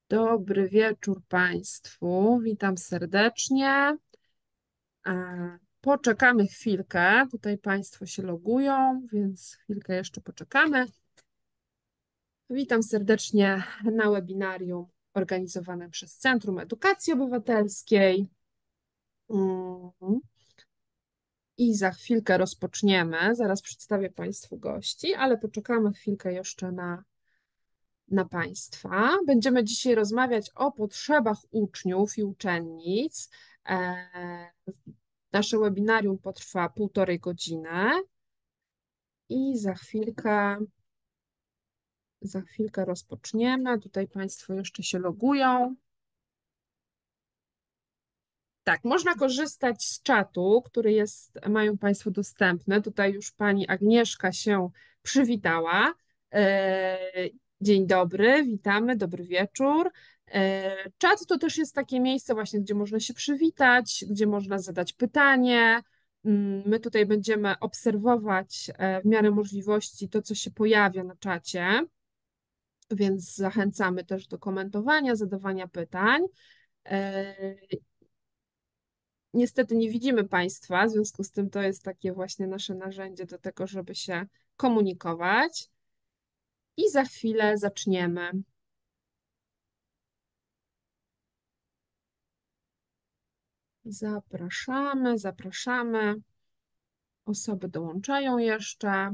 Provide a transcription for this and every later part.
Dobry wieczór Państwu. Witam serdecznie. Poczekamy chwilkę. Tutaj Państwo się logują, więc chwilkę jeszcze poczekamy. Witam serdecznie na webinarium organizowanym przez Centrum Edukacji Obywatelskiej. I za chwilkę rozpoczniemy. Zaraz przedstawię Państwu gości, ale poczekamy chwilkę jeszcze na Państwa. Będziemy dzisiaj rozmawiać o potrzebach uczniów i uczennic. Nasze webinarium potrwa 1,5 godziny i za chwilkę rozpoczniemy. Tutaj Państwo jeszcze się logują. Tak, można korzystać z czatu, który mają Państwo dostępny. Tutaj już Pani Agnieszka się przywitała. Dzień dobry, witamy, dobry wieczór. Czat to też jest takie miejsce właśnie, gdzie można się przywitać, gdzie można zadać pytanie. My tutaj będziemy obserwować w miarę możliwości to, co się pojawia na czacie, więc zachęcamy też do komentowania, zadawania pytań. Niestety nie widzimy Państwa, w związku z tym to jest takie właśnie nasze narzędzie do tego, żeby się komunikować. I za chwilę zaczniemy. Zapraszamy. Osoby dołączają jeszcze.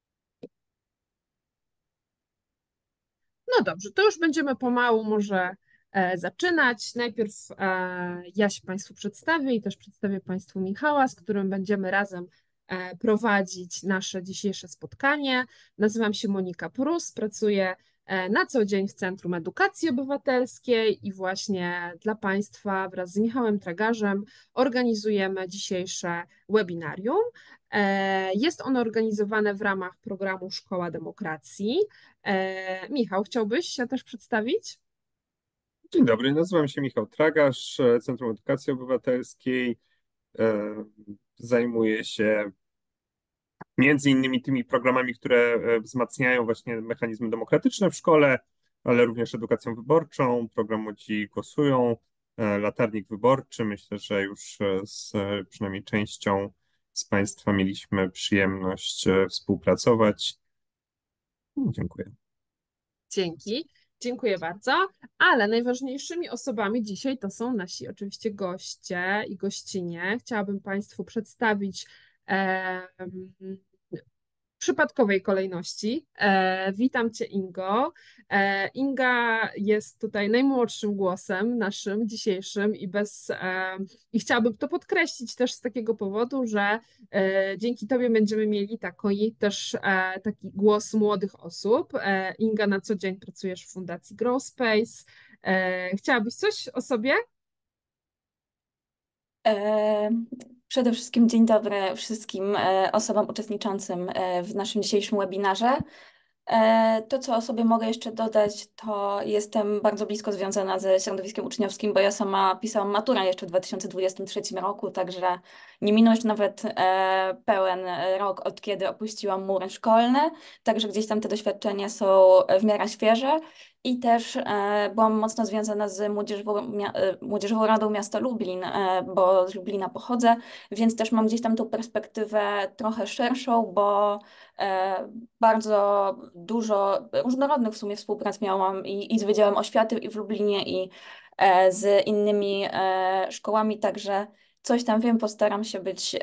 No dobrze, to już będziemy pomału może zaczynać. Najpierw ja się Państwu przedstawię i też przedstawię Państwu Michała, z którym będziemy razem prowadzić nasze dzisiejsze spotkanie. Nazywam się Monika Prus, pracuję na co dzień w Centrum Edukacji Obywatelskiej i właśnie dla Państwa wraz z Michałem Tragarzem organizujemy dzisiejsze webinarium. Jest ono organizowane w ramach programu Szkoła Demokracji. Michał, chciałbyś się też przedstawić? Dzień dobry, nazywam się Michał Tragarz, Centrum Edukacji Obywatelskiej. Zajmuję się między innymi tymi programami, które wzmacniają właśnie mechanizmy demokratyczne w szkole, ale również edukacją wyborczą, program Młodzi Głosują, latarnik wyborczy. Myślę, że już z przynajmniej częścią z Państwa mieliśmy przyjemność współpracować. Dziękuję. Dziękuję bardzo. Ale najważniejszymi osobami dzisiaj to są nasi oczywiście goście i gościnie. Chciałabym Państwu przedstawić w przypadkowej kolejności. Witam Cię, Ingo. Inga jest tutaj najmłodszym głosem naszym dzisiejszym i chciałabym to podkreślić też z takiego powodu, że dzięki Tobie będziemy mieli taki głos młodych osób. Inga, na co dzień pracujesz w Fundacji Grow Space. Chciałabyś coś o sobie? E, Przede wszystkim dzień dobry wszystkim osobom uczestniczącym w naszym dzisiejszym webinarze. To, co o sobie mogę jeszcze dodać, to jestem bardzo blisko związana ze środowiskiem uczniowskim, bo ja sama pisałam maturę jeszcze w 2023 roku, także nie minął jeszcze nawet pełen rok, od kiedy opuściłam mury szkolne, także gdzieś tam te doświadczenia są w miarę świeże. I też byłam mocno związana z Młodzieżową Radą Miasta Lublin, bo z Lublina pochodzę, więc też mam gdzieś tam tą perspektywę trochę szerszą, bo bardzo dużo różnorodnych w sumie współprac miałam i z Wydziałem Oświaty i w Lublinie i z innymi szkołami, także coś tam wiem, postaram się być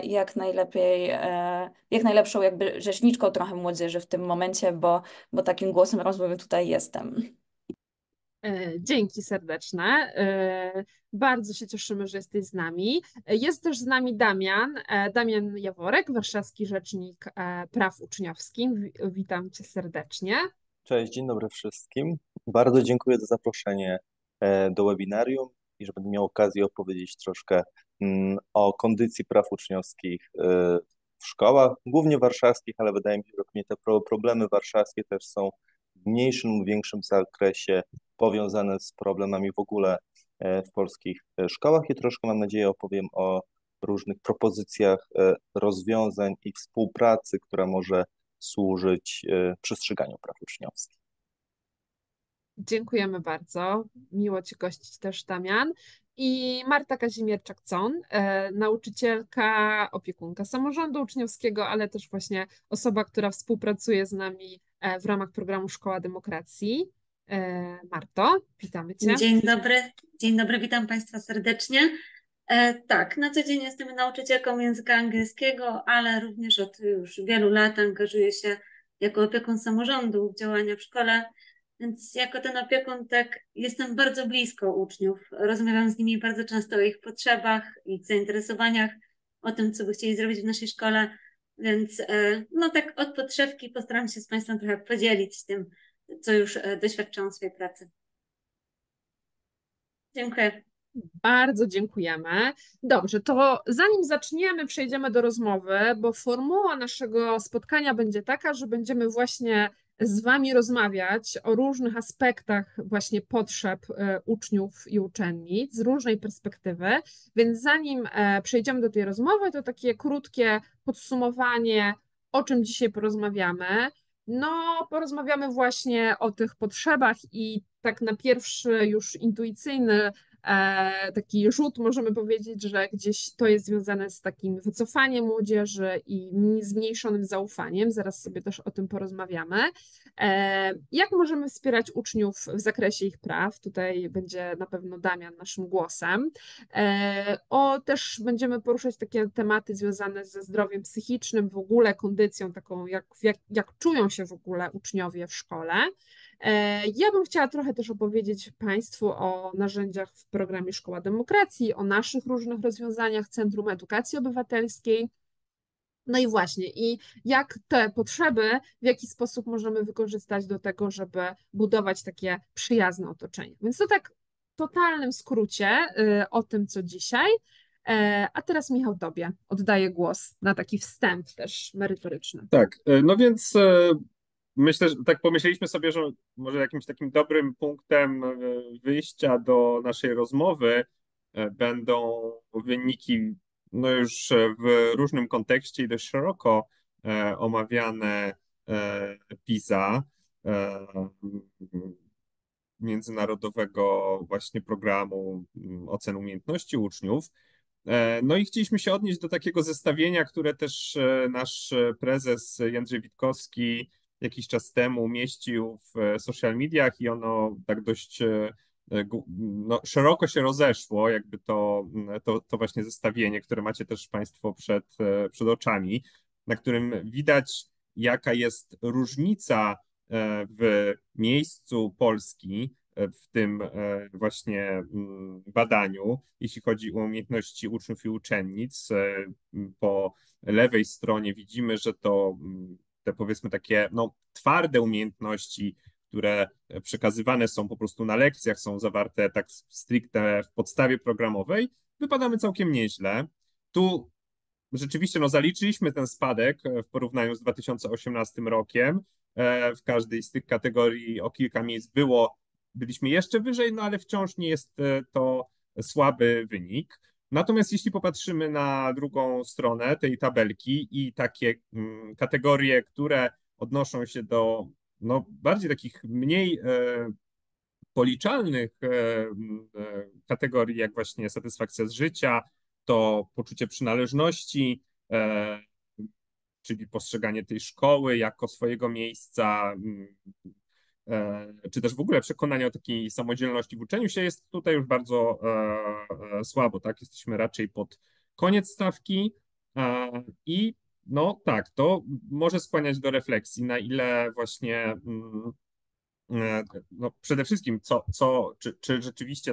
jak najlepszą jakby rzeczniczką trochę młodzieży w tym momencie, bo takim głosem rozwoju tutaj jestem. Dzięki serdeczne. Bardzo się cieszymy, że jesteś z nami. Jest też z nami Damian Jaworek, warszawski rzecznik praw uczniowskich. Witam Cię serdecznie. Cześć, dzień dobry wszystkim. Bardzo dziękuję za zaproszenie do webinarium i że będę miał okazję opowiedzieć troszkę o kondycji praw uczniowskich w szkołach, głównie warszawskich, ale wydaje mi się, że te problemy warszawskie też są w mniejszym lub większym zakresie powiązane z problemami w ogóle w polskich szkołach i troszkę, mam nadzieję, opowiem o różnych propozycjach rozwiązań i współpracy, która może służyć przestrzeganiu praw uczniowskich. Dziękujemy bardzo. Miło Cię gościć też, Damian. I Marta Kazimierczak-Con, nauczycielka, opiekunka samorządu uczniowskiego, ale też właśnie osoba, która współpracuje z nami w ramach programu Szkoła Demokracji. Marto, witamy Cię. Dzień dobry, witam Państwa serdecznie. Tak, na co dzień jestem nauczycielką języka angielskiego, ale również od już wielu lat angażuję się jako opiekun samorządu w działania w szkole, więc jako ten opiekun tak jestem bardzo blisko uczniów. Rozmawiam z nimi bardzo często o ich potrzebach, ich zainteresowaniach, o tym, co by chcieli zrobić w naszej szkole, więc no tak od podszewki postaram się z Państwem trochę podzielić tym, co już doświadczyłam w swojej pracy. Dziękuję. Bardzo dziękujemy. Dobrze, to zanim zaczniemy, przejdziemy do rozmowy, bo formuła naszego spotkania będzie taka, że będziemy właśnie z Wami rozmawiać o różnych aspektach właśnie potrzeb uczniów i uczennic z różnej perspektywy. Więc zanim przejdziemy do tej rozmowy, to takie krótkie podsumowanie, o czym dzisiaj porozmawiamy. No, porozmawiamy właśnie o tych potrzebach i tak na pierwszy już intuicyjny taki rzut, możemy powiedzieć, że gdzieś to jest związane z takim wycofaniem młodzieży i zmniejszonym zaufaniem. Zaraz sobie też o tym porozmawiamy. Jak możemy wspierać uczniów w zakresie ich praw? Tutaj będzie na pewno Damian naszym głosem. Też będziemy poruszać takie tematy związane ze zdrowiem psychicznym, w ogóle kondycją taką, jak czują się w ogóle uczniowie w szkole. Ja bym chciała trochę też opowiedzieć Państwu o narzędziach w programie Szkoła Demokracji, o naszych różnych rozwiązaniach Centrum Edukacji Obywatelskiej. No i właśnie, i jak te potrzeby, w jaki sposób możemy wykorzystać do tego, żeby budować takie przyjazne otoczenie. Więc to tak w totalnym skrócie o tym, co dzisiaj. A teraz Michał, Tobie oddaję głos na taki wstęp też merytoryczny. Tak, no więc myślę, że tak pomyśleliśmy sobie, że może jakimś takim dobrym punktem wyjścia do naszej rozmowy będą wyniki no już w różnym kontekście i dość szeroko omawiane PISA, międzynarodowego właśnie programu ocen umiejętności uczniów. No i chcieliśmy się odnieść do takiego zestawienia, które też nasz prezes Jędrzej Witkowski jakiś czas temu umieścił w social mediach i ono tak dość no, szeroko się rozeszło, jakby to właśnie zestawienie, które macie też Państwo przed oczami, na którym widać, jaka jest różnica w miejscu Polski w tym właśnie badaniu, jeśli chodzi o umiejętności uczniów i uczennic. Po lewej stronie widzimy, że to te powiedzmy takie no, twarde umiejętności, które przekazywane są po prostu na lekcjach, są zawarte tak stricte w podstawie programowej, wypadamy całkiem nieźle. Tu rzeczywiście no, zaliczyliśmy ten spadek w porównaniu z 2018 rokiem. W każdej z tych kategorii o kilka miejsc byliśmy jeszcze wyżej, no ale wciąż nie jest to słaby wynik. Natomiast jeśli popatrzymy na drugą stronę tej tabelki i takie kategorie, które odnoszą się do no, bardziej takich mniej policzalnych kategorii, jak właśnie satysfakcja z życia, to poczucie przynależności, czyli postrzeganie tej szkoły jako swojego miejsca, czy też w ogóle przekonanie o takiej samodzielności w uczeniu się jest tutaj już bardzo słabo, tak? Jesteśmy raczej pod koniec stawki i no tak, to może skłaniać do refleksji, na ile właśnie no przede wszystkim czy rzeczywiście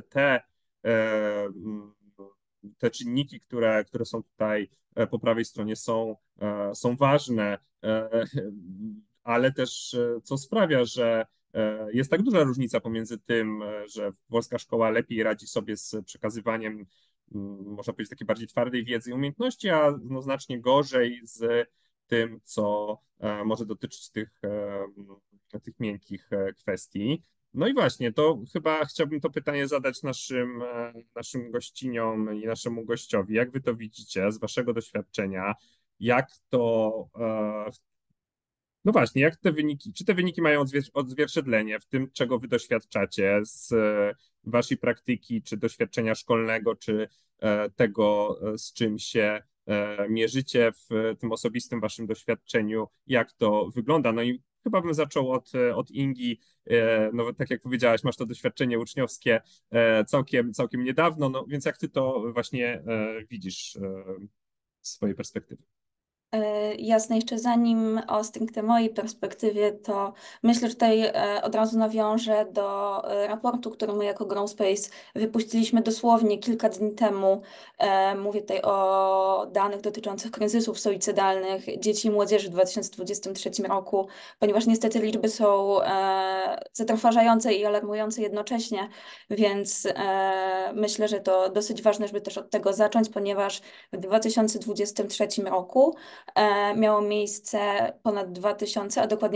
te czynniki, które są tutaj po prawej stronie są ważne, ale też co sprawia, że jest tak duża różnica pomiędzy tym, że polska szkoła lepiej radzi sobie z przekazywaniem, można powiedzieć, takiej bardziej twardej wiedzy i umiejętności, a no, znacznie gorzej z tym, co może dotyczyć tych miękkich kwestii. No i właśnie, to chyba chciałbym to pytanie zadać naszym gościniom i naszemu gościowi. Jak wy to widzicie z waszego doświadczenia? Jak to No właśnie, jak te wyniki, czy te wyniki mają odzwierciedlenie w tym, czego wy doświadczacie z waszej praktyki, czy doświadczenia szkolnego, czy tego, z czym się mierzycie w tym osobistym waszym doświadczeniu, jak to wygląda? No i chyba bym zaczął od Ingi. No tak jak powiedziałaś, masz to doświadczenie uczniowskie całkiem niedawno, no więc jak ty to właśnie widzisz z swojej perspektywy? Jasne, jeszcze zanim o stricte mojej perspektywie, to myślę, że tutaj od razu nawiążę do raportu, który my jako GrowSpace wypuściliśmy dosłownie kilka dni temu. Mówię tutaj o danych dotyczących kryzysów suicydalnych dzieci i młodzieży w 2023 roku, ponieważ niestety liczby są zatrważające i alarmujące jednocześnie, więc myślę, że to dosyć ważne, żeby też od tego zacząć, ponieważ w 2023 roku miało miejsce ponad 2000, a dokładnie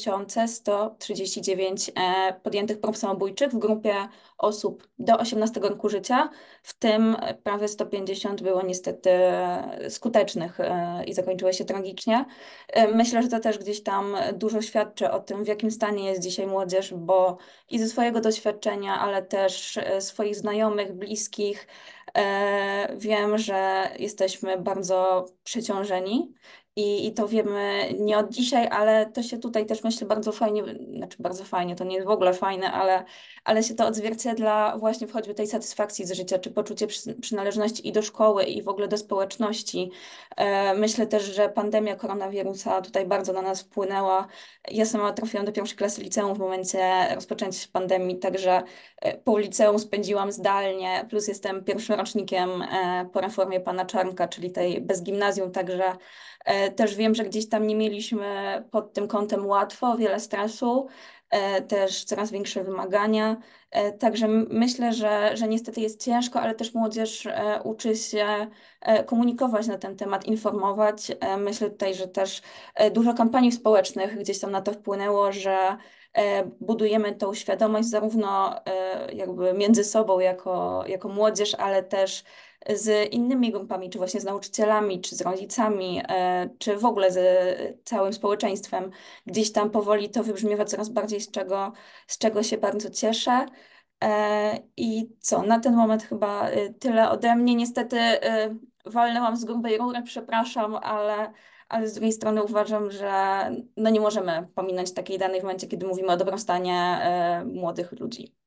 2139 podjętych prób samobójczych w grupie osób do 18 roku życia, w tym prawie 150 było niestety skutecznych i zakończyło się tragicznie. Myślę, że to też gdzieś tam dużo świadczy o tym, w jakim stanie jest dzisiaj młodzież, bo i ze swojego doświadczenia, ale też swoich znajomych, bliskich, wiem, że jesteśmy bardzo przeciążeni i to wiemy nie od dzisiaj, ale to się tutaj też myślę bardzo fajnie, znaczy bardzo fajnie, to nie jest w ogóle fajne, ale się to odzwierciedla właśnie w choćby tej satysfakcji z życia, czy poczucie przynależności i do szkoły, i w ogóle do społeczności. Myślę też, że pandemia koronawirusa tutaj bardzo na nas wpłynęła. Ja sama trafiłam do pierwszej klasy liceum w momencie rozpoczęcia pandemii, także pół liceum spędziłam zdalnie, plus jestem pierwszym rocznikiem po reformie pana Czarnka, czyli tej bez gimnazjum, także też wiem, że gdzieś tam nie mieliśmy pod tym kątem łatwo, wiele stresu, też coraz większe wymagania. Także myślę, że niestety jest ciężko, ale też młodzież uczy się komunikować na ten temat, informować. Myślę tutaj, że też dużo kampanii społecznych gdzieś tam na to wpłynęło, że budujemy tą świadomość zarówno jakby między sobą jako młodzież, ale też z innymi grupami, czy właśnie z nauczycielami, czy z rodzicami, czy w ogóle z całym społeczeństwem. Gdzieś tam powoli to wybrzmiewa coraz bardziej, z czego się bardzo cieszę. I co, na ten moment chyba tyle ode mnie. Niestety walnęłam z grubej rury, przepraszam, ale z drugiej strony uważam, że no nie możemy pominąć takiej danej w momencie, kiedy mówimy o dobrostanie młodych ludzi.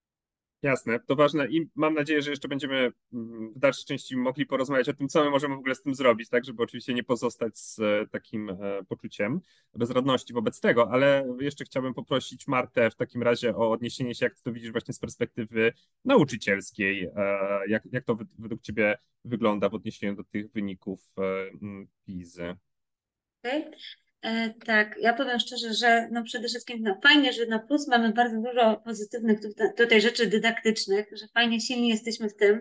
Jasne, to ważne i mam nadzieję, że jeszcze będziemy w dalszej części mogli porozmawiać o tym, co my możemy w ogóle z tym zrobić, tak, żeby oczywiście nie pozostać z takim poczuciem bezradności wobec tego, ale jeszcze chciałbym poprosić Martę w takim razie o odniesienie się, jak ty to widzisz właśnie z perspektywy nauczycielskiej, jak to według ciebie wygląda w odniesieniu do tych wyników PISA. Okay. Tak, ja powiem szczerze, że no przede wszystkim no fajnie, że na plus mamy bardzo dużo pozytywnych tutaj rzeczy dydaktycznych, że fajnie, silni jesteśmy w tym,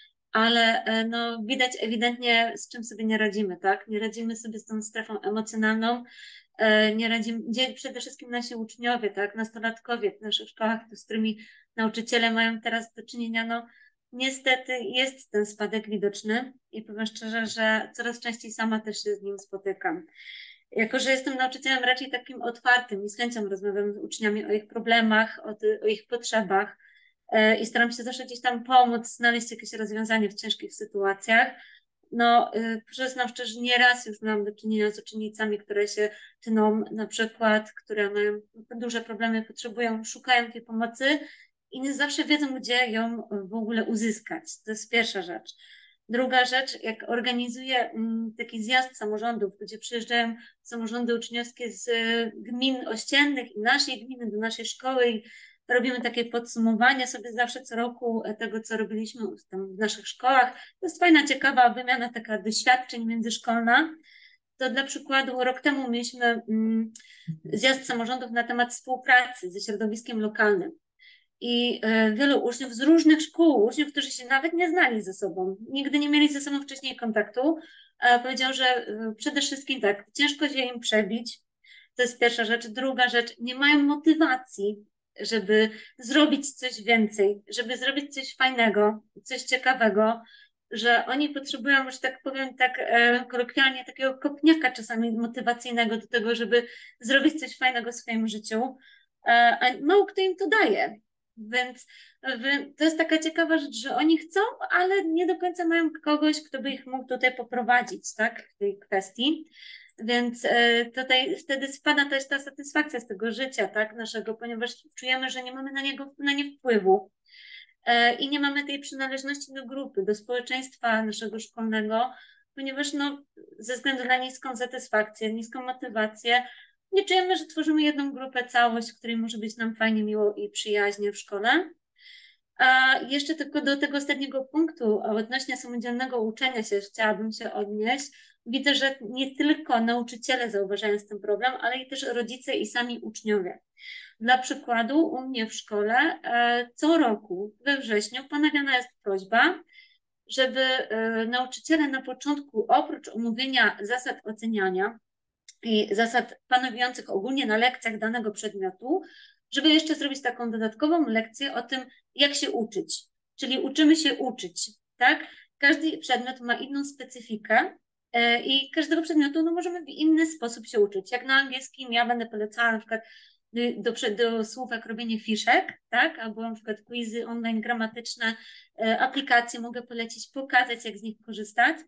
ale no widać ewidentnie, z czym sobie nie radzimy, tak? Nie radzimy sobie z tą strefą emocjonalną, nie radzimy, gdzie przede wszystkim nasi uczniowie, tak? Nastolatkowie w naszych szkołach, z którymi nauczyciele mają teraz do czynienia, no niestety jest ten spadek widoczny i powiem szczerze, że coraz częściej sama też się z nim spotykam. Jako że jestem nauczycielem raczej takim otwartym i z chęcią rozmawiam z uczniami o ich problemach, o ich potrzebach i staram się zawsze gdzieś tam pomóc, znaleźć jakieś rozwiązanie w ciężkich sytuacjach. No, przyznam szczerze, nieraz już miałam do czynienia z uczennicami, które się tną, na przykład, które mają duże problemy, potrzebują, szukają tej pomocy i nie zawsze wiedzą, gdzie ją w ogóle uzyskać. To jest pierwsza rzecz. Druga rzecz, jak organizuję taki zjazd samorządów, gdzie przyjeżdżają samorządy uczniowskie z gmin ościennych i naszej gminy do naszej szkoły i robimy takie podsumowanie sobie zawsze co roku tego, co robiliśmy tam w naszych szkołach. To jest fajna, ciekawa wymiana taka doświadczeń międzyszkolna. To dla przykładu rok temu mieliśmy zjazd samorządów na temat współpracy ze środowiskiem lokalnym. I wielu uczniów z różnych szkół, uczniów, którzy się nawet nie znali ze sobą, nigdy nie mieli ze sobą wcześniej kontaktu, powiedział, że przede wszystkim tak, ciężko się im przebić, to jest pierwsza rzecz. Druga rzecz, nie mają motywacji, żeby zrobić coś więcej, żeby zrobić coś fajnego, coś ciekawego. że oni potrzebują, że tak powiem, tak kolokwialnie, takiego kopniaka czasami motywacyjnego do tego, żeby zrobić coś fajnego w swoim życiu, a mało kto im to daje. Więc to jest taka ciekawa rzecz, że oni chcą, ale nie do końca mają kogoś, kto by ich mógł tutaj poprowadzić, tak, w tej kwestii. Więc tutaj wtedy spada też ta satysfakcja z tego życia, tak, naszego, ponieważ czujemy, że nie mamy na nie wpływu i nie mamy tej przynależności do grupy, do społeczeństwa naszego szkolnego, ponieważ no, ze względu na niską satysfakcję, niską motywację, nie czujemy, że tworzymy jedną grupę, całość, w której może być nam fajnie, miło i przyjaźnie w szkole. A jeszcze tylko do tego ostatniego punktu odnośnie samodzielnego uczenia się chciałabym się odnieść. Widzę, że nie tylko nauczyciele zauważają ten problem, ale i też rodzice i sami uczniowie. Dla przykładu u mnie w szkole co roku we wrześniu ponawiana jest prośba, żeby nauczyciele na początku oprócz omówienia zasad oceniania i zasad panujących ogólnie na lekcjach danego przedmiotu, żeby jeszcze zrobić taką dodatkową lekcję o tym, jak się uczyć. Czyli uczymy się uczyć, tak? Każdy przedmiot ma inną specyfikę i każdego przedmiotu no, możemy w inny sposób się uczyć. Jak na angielskim ja będę polecała na przykład do słówek robienie fiszek, tak? Albo na przykład quizy online gramatyczne, aplikacje mogę polecić, pokazać, jak z nich korzystać.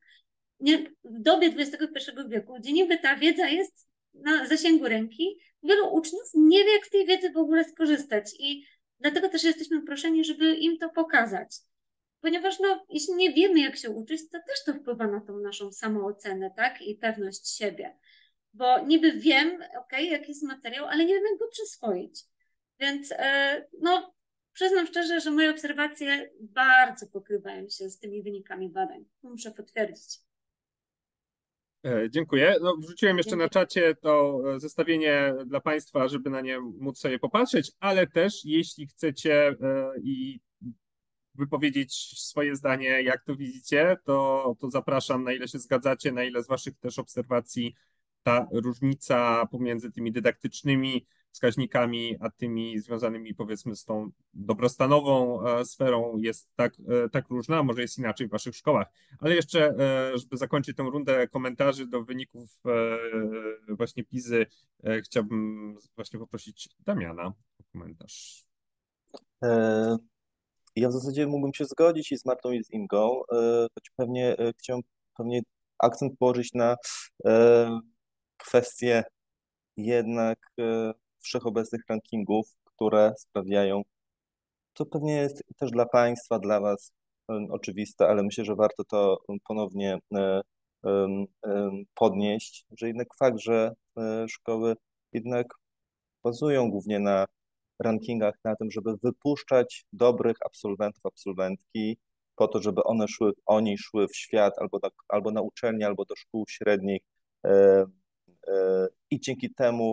W dobie XXI wieku, gdzie niby ta wiedza jest na zasięgu ręki, wielu uczniów nie wie, jak z tej wiedzy w ogóle skorzystać i dlatego też jesteśmy proszeni, żeby im to pokazać. Ponieważ no, jeśli nie wiemy, jak się uczyć, to też to wpływa na tą naszą samoocenę, tak? I pewność siebie. Bo niby wiem, jaki jest materiał, ale nie wiem, jak go przyswoić. Więc no, przyznam szczerze, że moje obserwacje bardzo pokrywają się z tymi wynikami badań. Muszę potwierdzić. Dziękuję. No, wrzuciłem jeszcze na czacie to zestawienie dla Państwa, żeby na nie móc sobie popatrzeć, ale też jeśli chcecie i wypowiedzieć swoje zdanie, jak to widzicie, to zapraszam, na ile się zgadzacie, na ile z Waszych też obserwacji ta różnica pomiędzy tymi dydaktycznymi wskaźnikami, a tymi związanymi powiedzmy z tą dobrostanową sferą jest tak różna, może jest inaczej w Waszych szkołach. Ale jeszcze, żeby zakończyć tę rundę komentarzy do wyników właśnie PISY, chciałbym właśnie poprosić Damiana o komentarz. Ja w zasadzie mógłbym się zgodzić i z Martą, i z Ingą, choć pewnie chciałem akcent położyć na kwestię jednak wszechobecnych rankingów, które sprawiają, to pewnie jest też dla Państwa, dla Was oczywiste, ale myślę, że warto to ponownie podnieść, że jednak fakt, że szkoły jednak bazują głównie na rankingach, na tym, żeby wypuszczać dobrych absolwentów, absolwentki, po to, żeby oni szły w świat albo na uczelnię, albo do szkół średnich i dzięki temu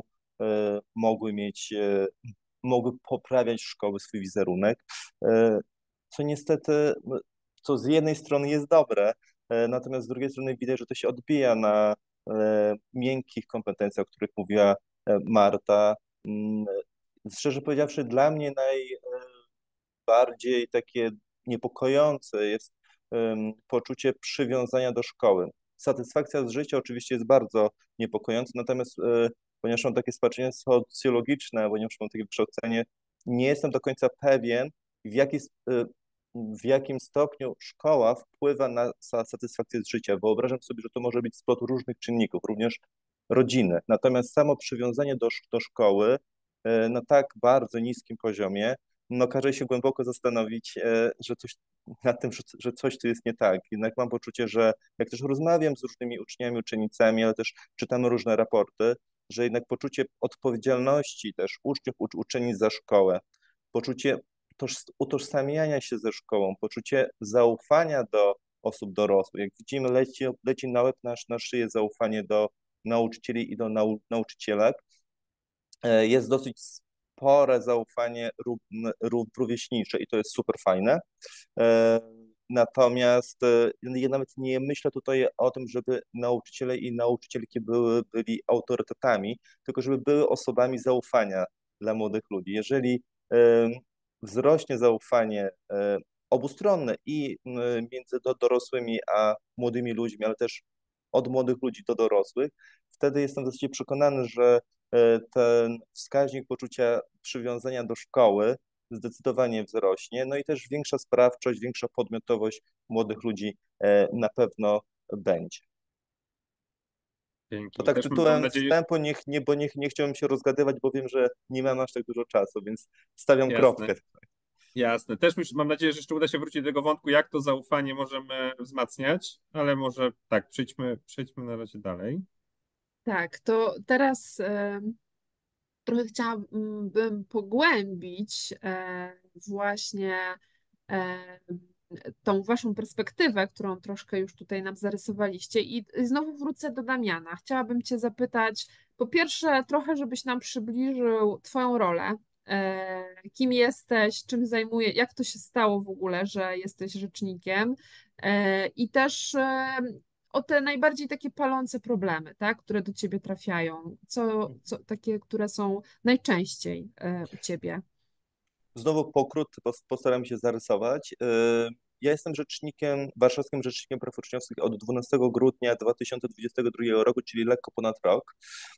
mogły poprawiać szkoły swój wizerunek, co niestety, co z jednej strony jest dobre, natomiast z drugiej strony widać, że to się odbija na miękkich kompetencjach, o których mówiła Marta. Szczerze powiedziawszy, dla mnie najbardziej takie niepokojące jest poczucie przywiązania do szkoły. Satysfakcja z życia oczywiście jest bardzo niepokojąca, natomiast ponieważ mam takie spatrzenie socjologiczne, ponieważ mam takie wykształcenie, nie jestem do końca pewien, w jakim stopniu szkoła wpływa na satysfakcję z życia. Wyobrażam sobie, że to może być splot różnych czynników, również rodziny. Natomiast samo przywiązanie do szkoły na tak bardzo niskim poziomie, no każe się głęboko zastanowić, nad tym, że coś tu jest nie tak. Jednak mam poczucie, że jak też rozmawiam z różnymi uczniami, uczennicami, ale też czytam różne raporty, że jednak poczucie odpowiedzialności też uczniów, uczennic za szkołę, poczucie utożsamiania się ze szkołą, poczucie zaufania do osób dorosłych. Jak widzimy, leci na łeb na szyję zaufanie do nauczycieli i do nauczycielek. Jest dosyć spore zaufanie rówieśnicze i to jest super fajne. Natomiast ja nawet nie myślę tutaj o tym, żeby nauczyciele i nauczycielki byli autorytetami, tylko żeby były osobami zaufania dla młodych ludzi. Jeżeli wzrośnie zaufanie obustronne i między dorosłymi a młodymi ludźmi, ale też od młodych ludzi do dorosłych, wtedy jestem w zasadzie przekonany, że ten wskaźnik poczucia przywiązania do szkoły zdecydowanie wzrośnie, no i też większa sprawczość, większa podmiotowość młodych ludzi na pewno będzie. Dzięki. To tak Też mam tytułem nadzieję, wstępu, bo nie chciałem się rozgadywać, bo wiem, że nie mam aż tak dużo czasu, więc stawiam jasne, kropkę. jasne. Też mam nadzieję, że jeszcze uda się wrócić do tego wątku, jak to zaufanie możemy wzmacniać, ale może tak, przejdźmy na razie dalej. Tak, to teraz trochę chciałabym pogłębić właśnie e, tą waszą perspektywę, którą troszkę już tutaj nam zarysowaliście. I znowu wrócę do Damiana. Chciałabym cię zapytać, po pierwsze, trochę, żebyś nam przybliżył twoją rolę. Kim jesteś, czym zajmujesz, jak to się stało w ogóle, że jesteś rzecznikiem i też o te najbardziej takie palące problemy, tak, które do ciebie trafiają, co takie, które są najczęściej u ciebie. Znowu pokrótce postaram się zarysować. Ja jestem warszawskim rzecznikiem praw uczniowskich od 12 grudnia 2022 roku, czyli lekko ponad rok.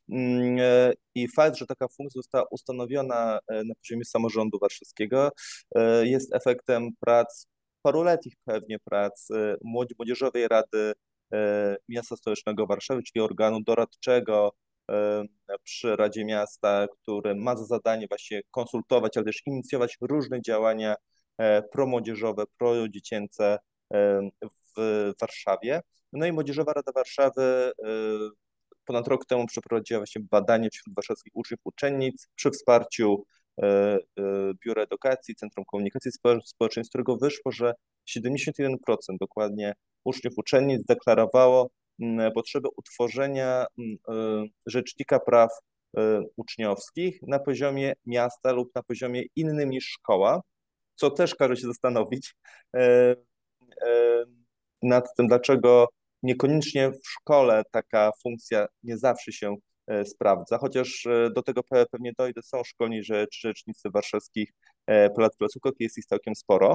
I fakt, że taka funkcja została ustanowiona na poziomie samorządu warszawskiego, jest efektem prac, paruletnich pewnie prac Młodzieżowej Rady Miasta Stołecznego Warszawy, czyli organu doradczego przy Radzie Miasta, który ma za zadanie właśnie konsultować, ale też inicjować różne działania promłodzieżowe, prodziecięce w Warszawie. No i Młodzieżowa Rada Warszawy ponad rok temu przeprowadziła właśnie badanie wśród warszawskich uczniów, uczennic przy wsparciu Biura Edukacji, Centrum Komunikacji Społecznej, z którego wyszło, że 71% dokładnie uczniów, uczennic deklarowało potrzebę utworzenia rzecznika praw uczniowskich na poziomie miasta lub na poziomie innym niż szkoła, co też każe się zastanowić nad tym, dlaczego niekoniecznie w szkole taka funkcja nie zawsze się sprawdza, chociaż do tego pewnie dojdę, są szkolni rzecznicy warszawskich placówek, jest ich całkiem sporo.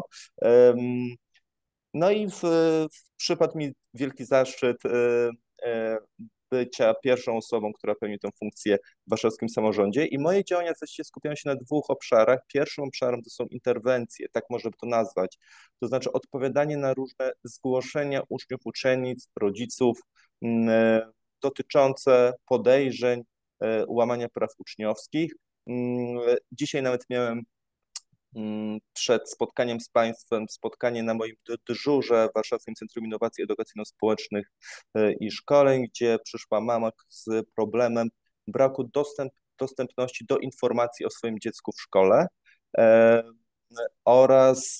No i przypadł mi wielki zaszczyt bycia pierwszą osobą, która pełni tę funkcję w warszawskim samorządzie i moje działania w zasadzie skupiają się na dwóch obszarach. Pierwszym obszarem to są interwencje, tak można by to nazwać, to znaczy odpowiadanie na różne zgłoszenia uczniów, uczennic, rodziców dotyczące podejrzeń łamania praw uczniowskich. Dzisiaj nawet miałem przed spotkaniem z Państwem spotkanie na moim dyżurze w Warszawskim Centrum Innowacji Edukacyjno-Społecznych i Szkoleń, gdzie przyszła mama z problemem braku dostępności do informacji o swoim dziecku w szkole oraz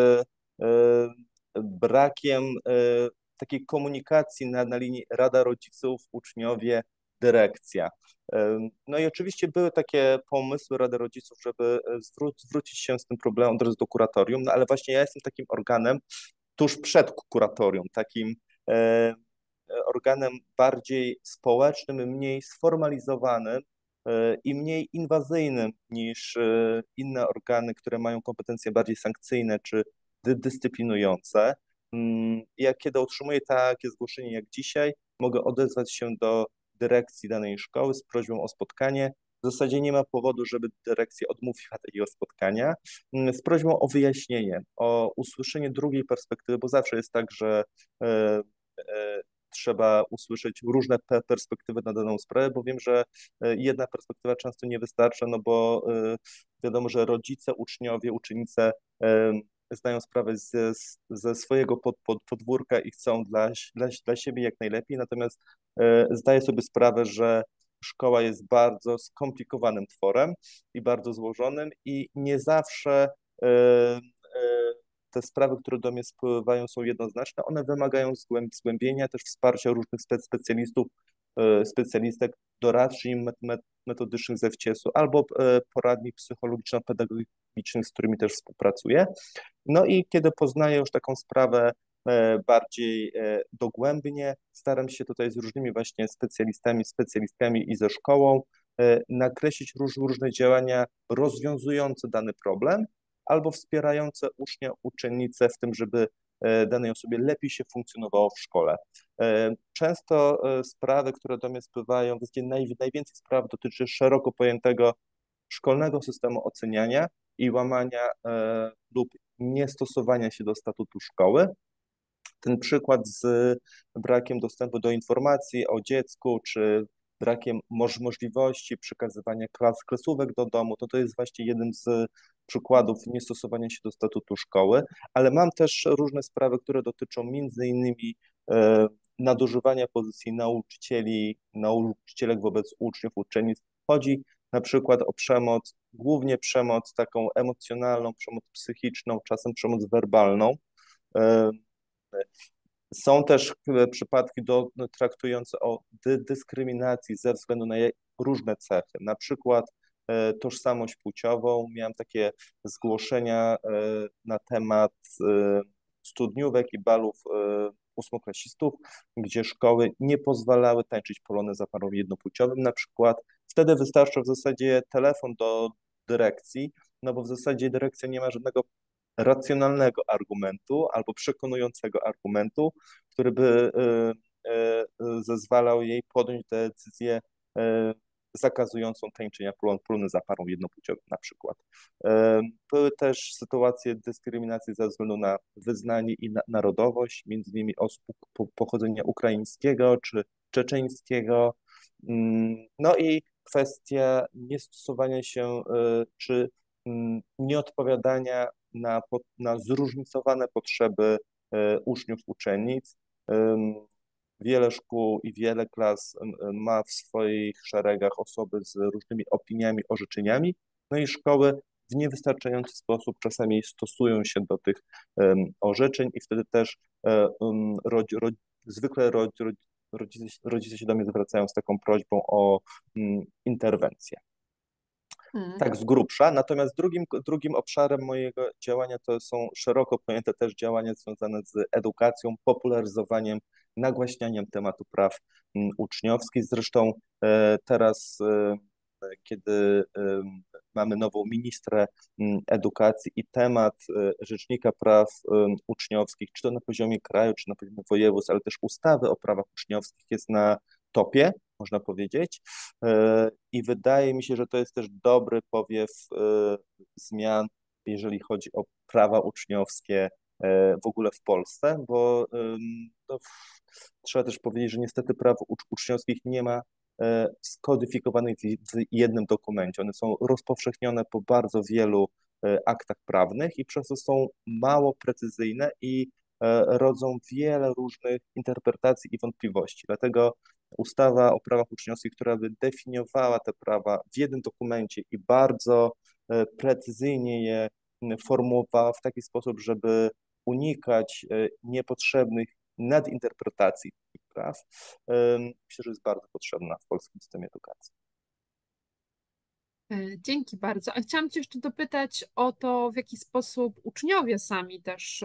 brakiem takiej komunikacji na linii Rada Rodziców, uczniowie, dyrekcja. No i oczywiście były takie pomysły Rady Rodziców, żeby zwrócić się z tym problemem od razu do kuratorium, no ale właśnie ja jestem takim organem tuż przed kuratorium, takim organem bardziej społecznym, mniej sformalizowanym i mniej inwazyjnym niż inne organy, które mają kompetencje bardziej sankcyjne czy dyscyplinujące. Jak kiedy otrzymuję takie zgłoszenie jak dzisiaj, mogę odezwać się do dyrekcji danej szkoły z prośbą o spotkanie. W zasadzie nie ma powodu, żeby dyrekcja odmówiła takiego spotkania, z prośbą o wyjaśnienie, o usłyszenie drugiej perspektywy, bo zawsze jest tak, że trzeba usłyszeć różne perspektywy na daną sprawę, bo wiem, że jedna perspektywa często nie wystarcza, no bo wiadomo, że rodzice, uczniowie, uczennice zdają sprawę ze swojego podwórka i chcą dla siebie jak najlepiej, natomiast zdaję sobie sprawę, że szkoła jest bardzo skomplikowanym tworem i bardzo złożonym i nie zawsze te sprawy, które do mnie spływają, są jednoznaczne. One wymagają zgłębienia, też wsparcia różnych specjalistów, specjalistek doradczych i metodycznych ze wciesu albo poradni psychologiczno-pedagogicznych, z którymi też współpracuję. No i kiedy poznaję już taką sprawę bardziej dogłębnie, staram się tutaj z różnymi właśnie specjalistami i ze szkołą nakreślić różne działania rozwiązujące dany problem, albo wspierające ucznia, uczennicę w tym, żeby danej osobie lepiej się funkcjonowało w szkole. Często sprawy, które do mnie spływają, najwięcej spraw dotyczy szeroko pojętego szkolnego systemu oceniania i łamania lub niestosowania się do statutu szkoły. Ten przykład z brakiem dostępu do informacji o dziecku, czy brakiem możliwości przekazywania klasówek do domu, to jest właśnie jeden z przykładów niestosowania się do statutu szkoły, ale mam też różne sprawy, które dotyczą między innymi nadużywania pozycji nauczycielek wobec uczniów, uczennic. Chodzi na przykład o przemoc, głównie przemoc taką emocjonalną, przemoc psychiczną, czasem przemoc werbalną. Są też przypadki traktujące o dyskryminacji ze względu na jej różne cechy, na przykład tożsamość płciową. Miałem takie zgłoszenia na temat studniówek i balów ósmoklasistów, gdzie szkoły nie pozwalały tańczyć poloneza parom jednopłciowym na przykład. Wtedy wystarczył w zasadzie telefon do dyrekcji, no bo w zasadzie dyrekcja nie ma żadnego racjonalnego argumentu albo przekonującego argumentu, który by zezwalał jej podjąć decyzję zakazującą tańczenia poloneza parom jednopłciowym na przykład. Były też sytuacje dyskryminacji ze względu na wyznanie i narodowość, między innymi osób pochodzenia ukraińskiego czy czeczeńskiego. No i kwestia niestosowania się czy nieodpowiadania na zróżnicowane potrzeby uczniów, uczennic. Wiele szkół i wiele klas ma w swoich szeregach osoby z różnymi opiniami, orzeczeniami, no i szkoły w niewystarczający sposób czasami stosują się do tych orzeczeń i wtedy też zwykle rodzice się do mnie zwracają z taką prośbą o interwencję. Tak, z grubsza. Natomiast drugim obszarem mojego działania to są szeroko pojęte też działania związane z edukacją, popularyzowaniem, nagłaśnianiem tematu praw uczniowskich. Zresztą teraz, kiedy mamy nową ministrę edukacji i temat Rzecznika Praw Uczniowskich, czy to na poziomie kraju, czy na poziomie województw, ale też ustawy o prawach uczniowskich jest na topie, można powiedzieć. I wydaje mi się, że to jest też dobry powiew zmian, jeżeli chodzi o prawa uczniowskie w ogóle w Polsce, bo trzeba też powiedzieć, że niestety praw uczniowskich nie ma skodyfikowanych w jednym dokumencie. One są rozpowszechnione po bardzo wielu aktach prawnych i przez to są mało precyzyjne i rodzą wiele różnych interpretacji i wątpliwości. Dlatego ustawa o prawach uczniowskich, która by definiowała te prawa w jednym dokumencie i bardzo precyzyjnie je formułowała w taki sposób, żeby unikać niepotrzebnych nadinterpretacji tych praw, myślę, że jest bardzo potrzebna w polskim systemie edukacji. Dzięki bardzo. A chciałam Cię jeszcze dopytać o to, w jaki sposób uczniowie sami też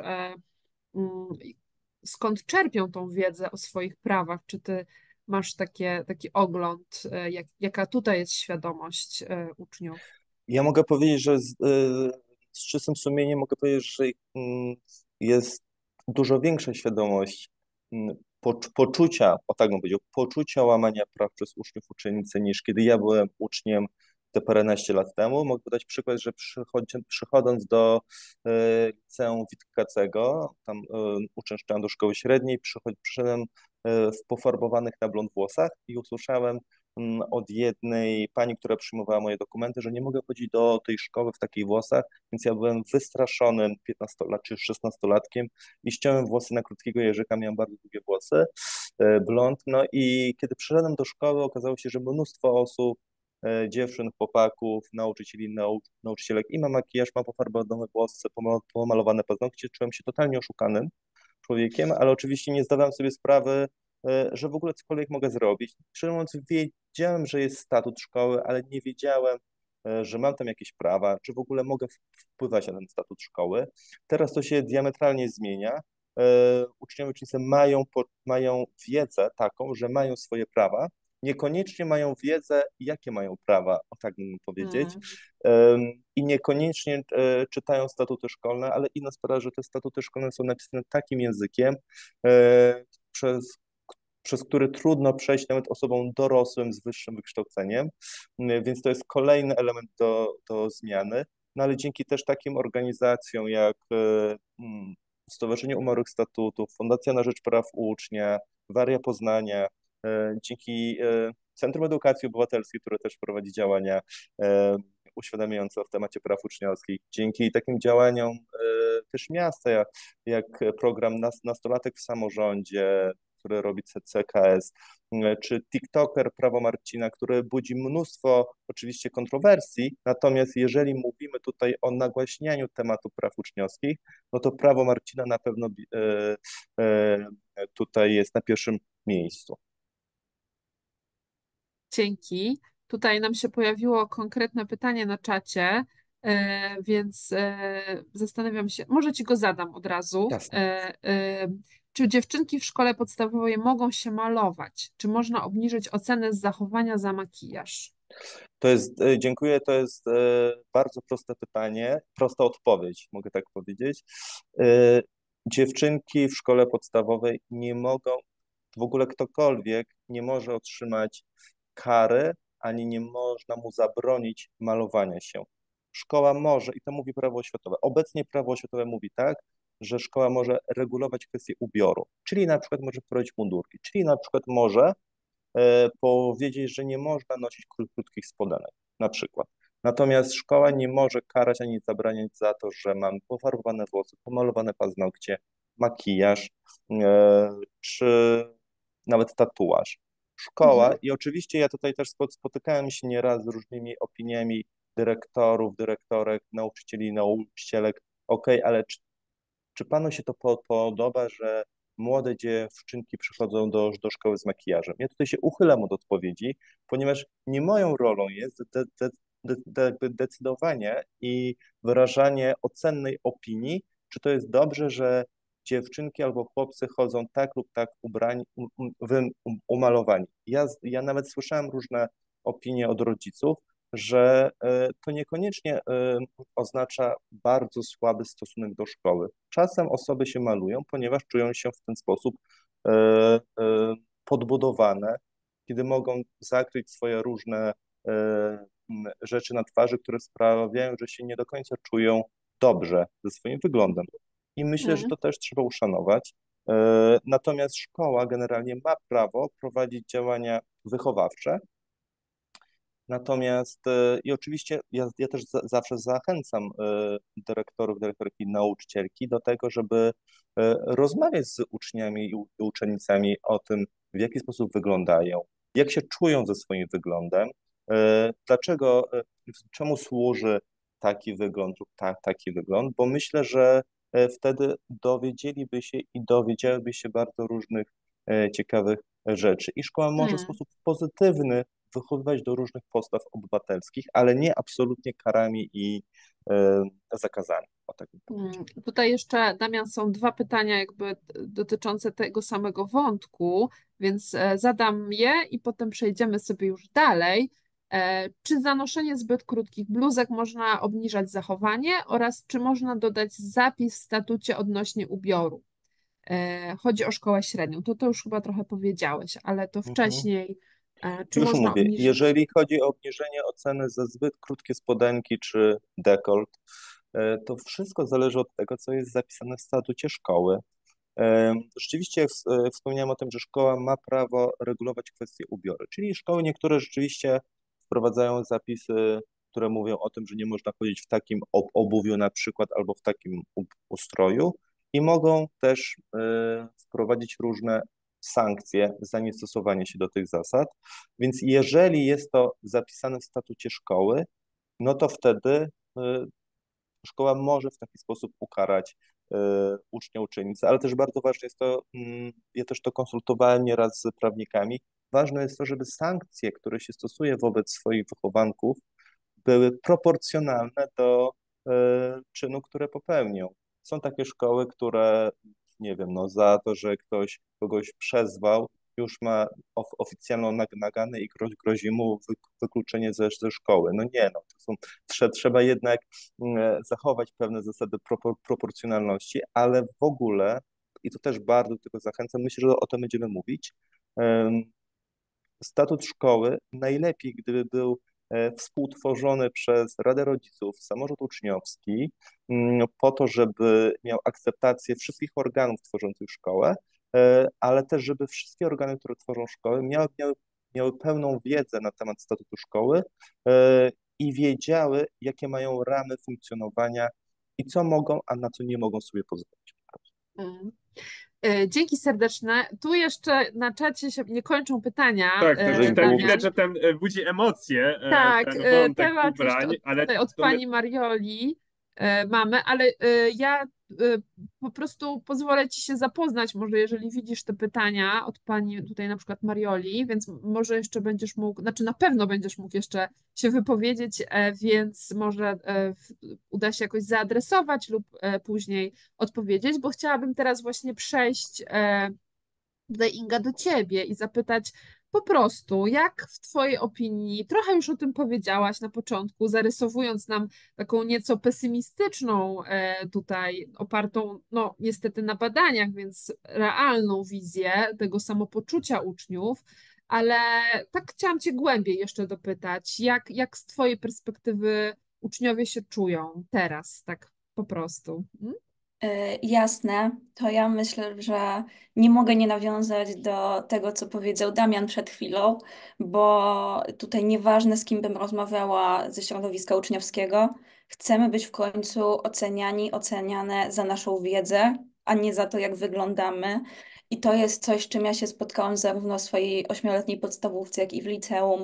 skąd czerpią tą wiedzę o swoich prawach. Czy Ty masz taki ogląd, jaka tutaj jest świadomość uczniów? Ja mogę powiedzieć, że z czystym sumieniem mogę powiedzieć, że jest dużo większa świadomość poczucia, o tak bym powiedział, poczucia łamania praw przez uczniów, uczennice, niż kiedy ja byłem uczniem te paręnaście lat temu. Mogę podać przykład, że przychodząc do liceum Witkacego, tam uczęszczałem do szkoły średniej, przyszedłem w pofarbowanych na blond włosach i usłyszałem od jednej pani, która przyjmowała moje dokumenty, że nie mogę chodzić do tej szkoły w takich włosach, więc ja byłem wystraszonym 15- czy 16-latkiem i ściąłem włosy na krótkiego jeżyka, miałem bardzo długie włosy, blond, no i kiedy przyszedłem do szkoły, okazało się, że mnóstwo osób, dziewczyn, chłopaków, nauczycieli, nauczycielek i ma makijaż, ma pofarbowane włosy, pomalowane paznokcie, czułem się totalnie oszukanym człowiekiem, ale oczywiście nie zdawałem sobie sprawy, że w ogóle cokolwiek mogę zrobić. Szczerze mówiąc, wiedziałem, że jest statut szkoły, ale nie wiedziałem, że mam tam jakieś prawa, czy w ogóle mogę wpływać na ten statut szkoły. Teraz to się diametralnie zmienia. Uczniowie uczennice mają wiedzę taką, że mają swoje prawa, niekoniecznie mają wiedzę, jakie mają prawa, o tak bym powiedzieć. i niekoniecznie czytają statuty szkolne, ale inna sprawa, że te statuty szkolne są napisane takim językiem, przez który trudno przejść nawet osobom dorosłym z wyższym wykształceniem, więc to jest kolejny element do zmiany. No ale dzięki też takim organizacjom jak Stowarzyszenie Umarłych Statutów, Fundacja na Rzecz Praw Ucznia, Waria Poznania, dzięki Centrum Edukacji Obywatelskiej, które też prowadzi działania uświadamiające w temacie praw uczniowskich, dzięki takim działaniom też miasta, jak program Nastolatek w samorządzie, który robi CKS, czy TikToker Prawo Marcina, który budzi mnóstwo oczywiście kontrowersji, natomiast jeżeli mówimy tutaj o nagłaśnianiu tematu praw uczniowskich, no to Prawo Marcina na pewno tutaj jest na pierwszym miejscu. Dzięki. Tutaj nam się pojawiło konkretne pytanie na czacie, więc zastanawiam się, może ci go zadam od razu. Jasne. Czy dziewczynki w szkole podstawowej mogą się malować? Czy można obniżyć ocenę z zachowania za makijaż? Dziękuję, to jest bardzo proste pytanie, prosta odpowiedź, mogę tak powiedzieć. Dziewczynki w szkole podstawowej nie mogą, w ogóle ktokolwiek nie może otrzymać kary, ani nie można mu zabronić malowania się. Szkoła może, i to mówi prawo oświatowe, obecnie prawo oświatowe mówi tak, że szkoła może regulować kwestię ubioru, czyli na przykład może wprowadzić mundurki, czyli na przykład może powiedzieć, że nie można nosić krótkich spodenek, na przykład. Natomiast szkoła nie może karać ani zabraniać za to, że mam pofarbowane włosy, pomalowane paznokcie, makijaż, czy nawet tatuaż. Szkoła, i oczywiście ja tutaj też spotykałem się nieraz z różnymi opiniami dyrektorów, dyrektorek, nauczycieli i nauczycielek. Okej, ale czy panu się to podoba, że młode dziewczynki przychodzą do szkoły z makijażem? Ja tutaj się uchylam od odpowiedzi, ponieważ nie moją rolą jest decydowanie i wyrażanie ocennej opinii, czy to jest dobrze, że dziewczynki albo chłopcy chodzą tak lub tak ubrani, umalowani. Ja nawet słyszałem różne opinie od rodziców, że to niekoniecznie oznacza bardzo słaby stosunek do szkoły. Czasem osoby się malują, ponieważ czują się w ten sposób podbudowane, kiedy mogą zakryć swoje różne rzeczy na twarzy, które sprawiają, że się nie do końca czują dobrze ze swoim wyglądem. I myślę, że to też trzeba uszanować. Natomiast szkoła generalnie ma prawo prowadzić działania wychowawcze. Natomiast i oczywiście ja też zawsze zachęcam dyrektorów, dyrektorki, nauczycielki do tego, żeby rozmawiać z uczniami i uczennicami o tym, w jaki sposób wyglądają, jak się czują ze swoim wyglądem, dlaczego, czemu służy taki wygląd lub taki wygląd, bo myślę, że wtedy dowiedzieliby się i dowiedziałyby się bardzo różnych ciekawych rzeczy. I szkoła może w sposób pozytywny wychowywać do różnych postaw obywatelskich, ale nie absolutnie karami i zakazami. O tak bym powiedział. Tutaj jeszcze, Damian, są dwa pytania jakby dotyczące tego samego wątku, więc zadam je i potem przejdziemy sobie już dalej. Czy za noszenie zbyt krótkich bluzek można obniżać zachowanie oraz czy można dodać zapis w statucie odnośnie ubioru? Chodzi o szkołę średnią. To już chyba trochę powiedziałeś, ale to wcześniej, czy Już można mówię, obniżyć? jeżeli chodzi o obniżenie oceny za zbyt krótkie spodenki czy dekolt, to wszystko zależy od tego, co jest zapisane w statucie szkoły. Rzeczywiście wspomniałem o tym, że szkoła ma prawo regulować kwestie ubioru, czyli szkoły niektóre rzeczywiście wprowadzają zapisy, które mówią o tym, że nie można chodzić w takim obuwiu na przykład albo w takim ustroju i mogą też wprowadzić różne sankcje za niestosowanie się do tych zasad. Więc jeżeli jest to zapisane w statucie szkoły, no to wtedy szkoła może w taki sposób ukarać ucznia, uczennicę, ale też bardzo ważne jest to, ja też to konsultowałem nieraz z prawnikami, ważne jest to, żeby sankcje, które się stosuje wobec swoich wychowanków, były proporcjonalne do czynu, które popełnią. Są takie szkoły, które, nie wiem, no za to, że ktoś kogoś przezwał, już ma oficjalną naganę i grozi mu wykluczenie ze szkoły. No nie, no, trzeba jednak zachować pewne zasady proporcjonalności, ale w ogóle, i to też bardzo do tego zachęcam, myślę, że o tym będziemy mówić, statut szkoły najlepiej, gdyby był współtworzony przez Radę Rodziców, samorząd uczniowski, po to, żeby miał akceptację wszystkich organów tworzących szkołę, ale też, żeby wszystkie organy, które tworzą szkoły, miały pełną wiedzę na temat statutu szkoły i wiedziały, jakie mają ramy funkcjonowania i co mogą, a na co nie mogą sobie pozwolić. Mm. Dzięki serdeczne. Tu jeszcze na czacie się nie kończą pytania. Tak, tutaj Damian. widać, że ten budzi emocje, Tak, ten wątek temat ubrań, jeszcze ale tutaj od to my- pani Marioli mamy, ale ja po prostu pozwolę ci się zapoznać, może jeżeli widzisz te pytania od pani tutaj na przykład Marioli, więc może jeszcze będziesz mógł, znaczy na pewno będziesz mógł jeszcze się wypowiedzieć, więc może uda się jakoś zaadresować lub później odpowiedzieć, bo chciałabym teraz właśnie przejść tutaj Inga do ciebie i zapytać po prostu, jak w twojej opinii, trochę już o tym powiedziałaś na początku, zarysowując nam taką nieco pesymistyczną tutaj, opartą no niestety na badaniach, więc realną wizję tego samopoczucia uczniów, ale tak chciałam cię głębiej jeszcze dopytać, jak z twojej perspektywy uczniowie się czują teraz, tak po prostu? Jasne, to ja myślę, że nie mogę nie nawiązać do tego, co powiedział Damian przed chwilą, bo tutaj nieważne, z kim bym rozmawiała ze środowiska uczniowskiego, chcemy być w końcu oceniani, oceniane za naszą wiedzę, a nie za to, jak wyglądamy. I to jest coś, z czym ja się spotkałam zarówno w swojej 8-letniej podstawówce, jak i w liceum.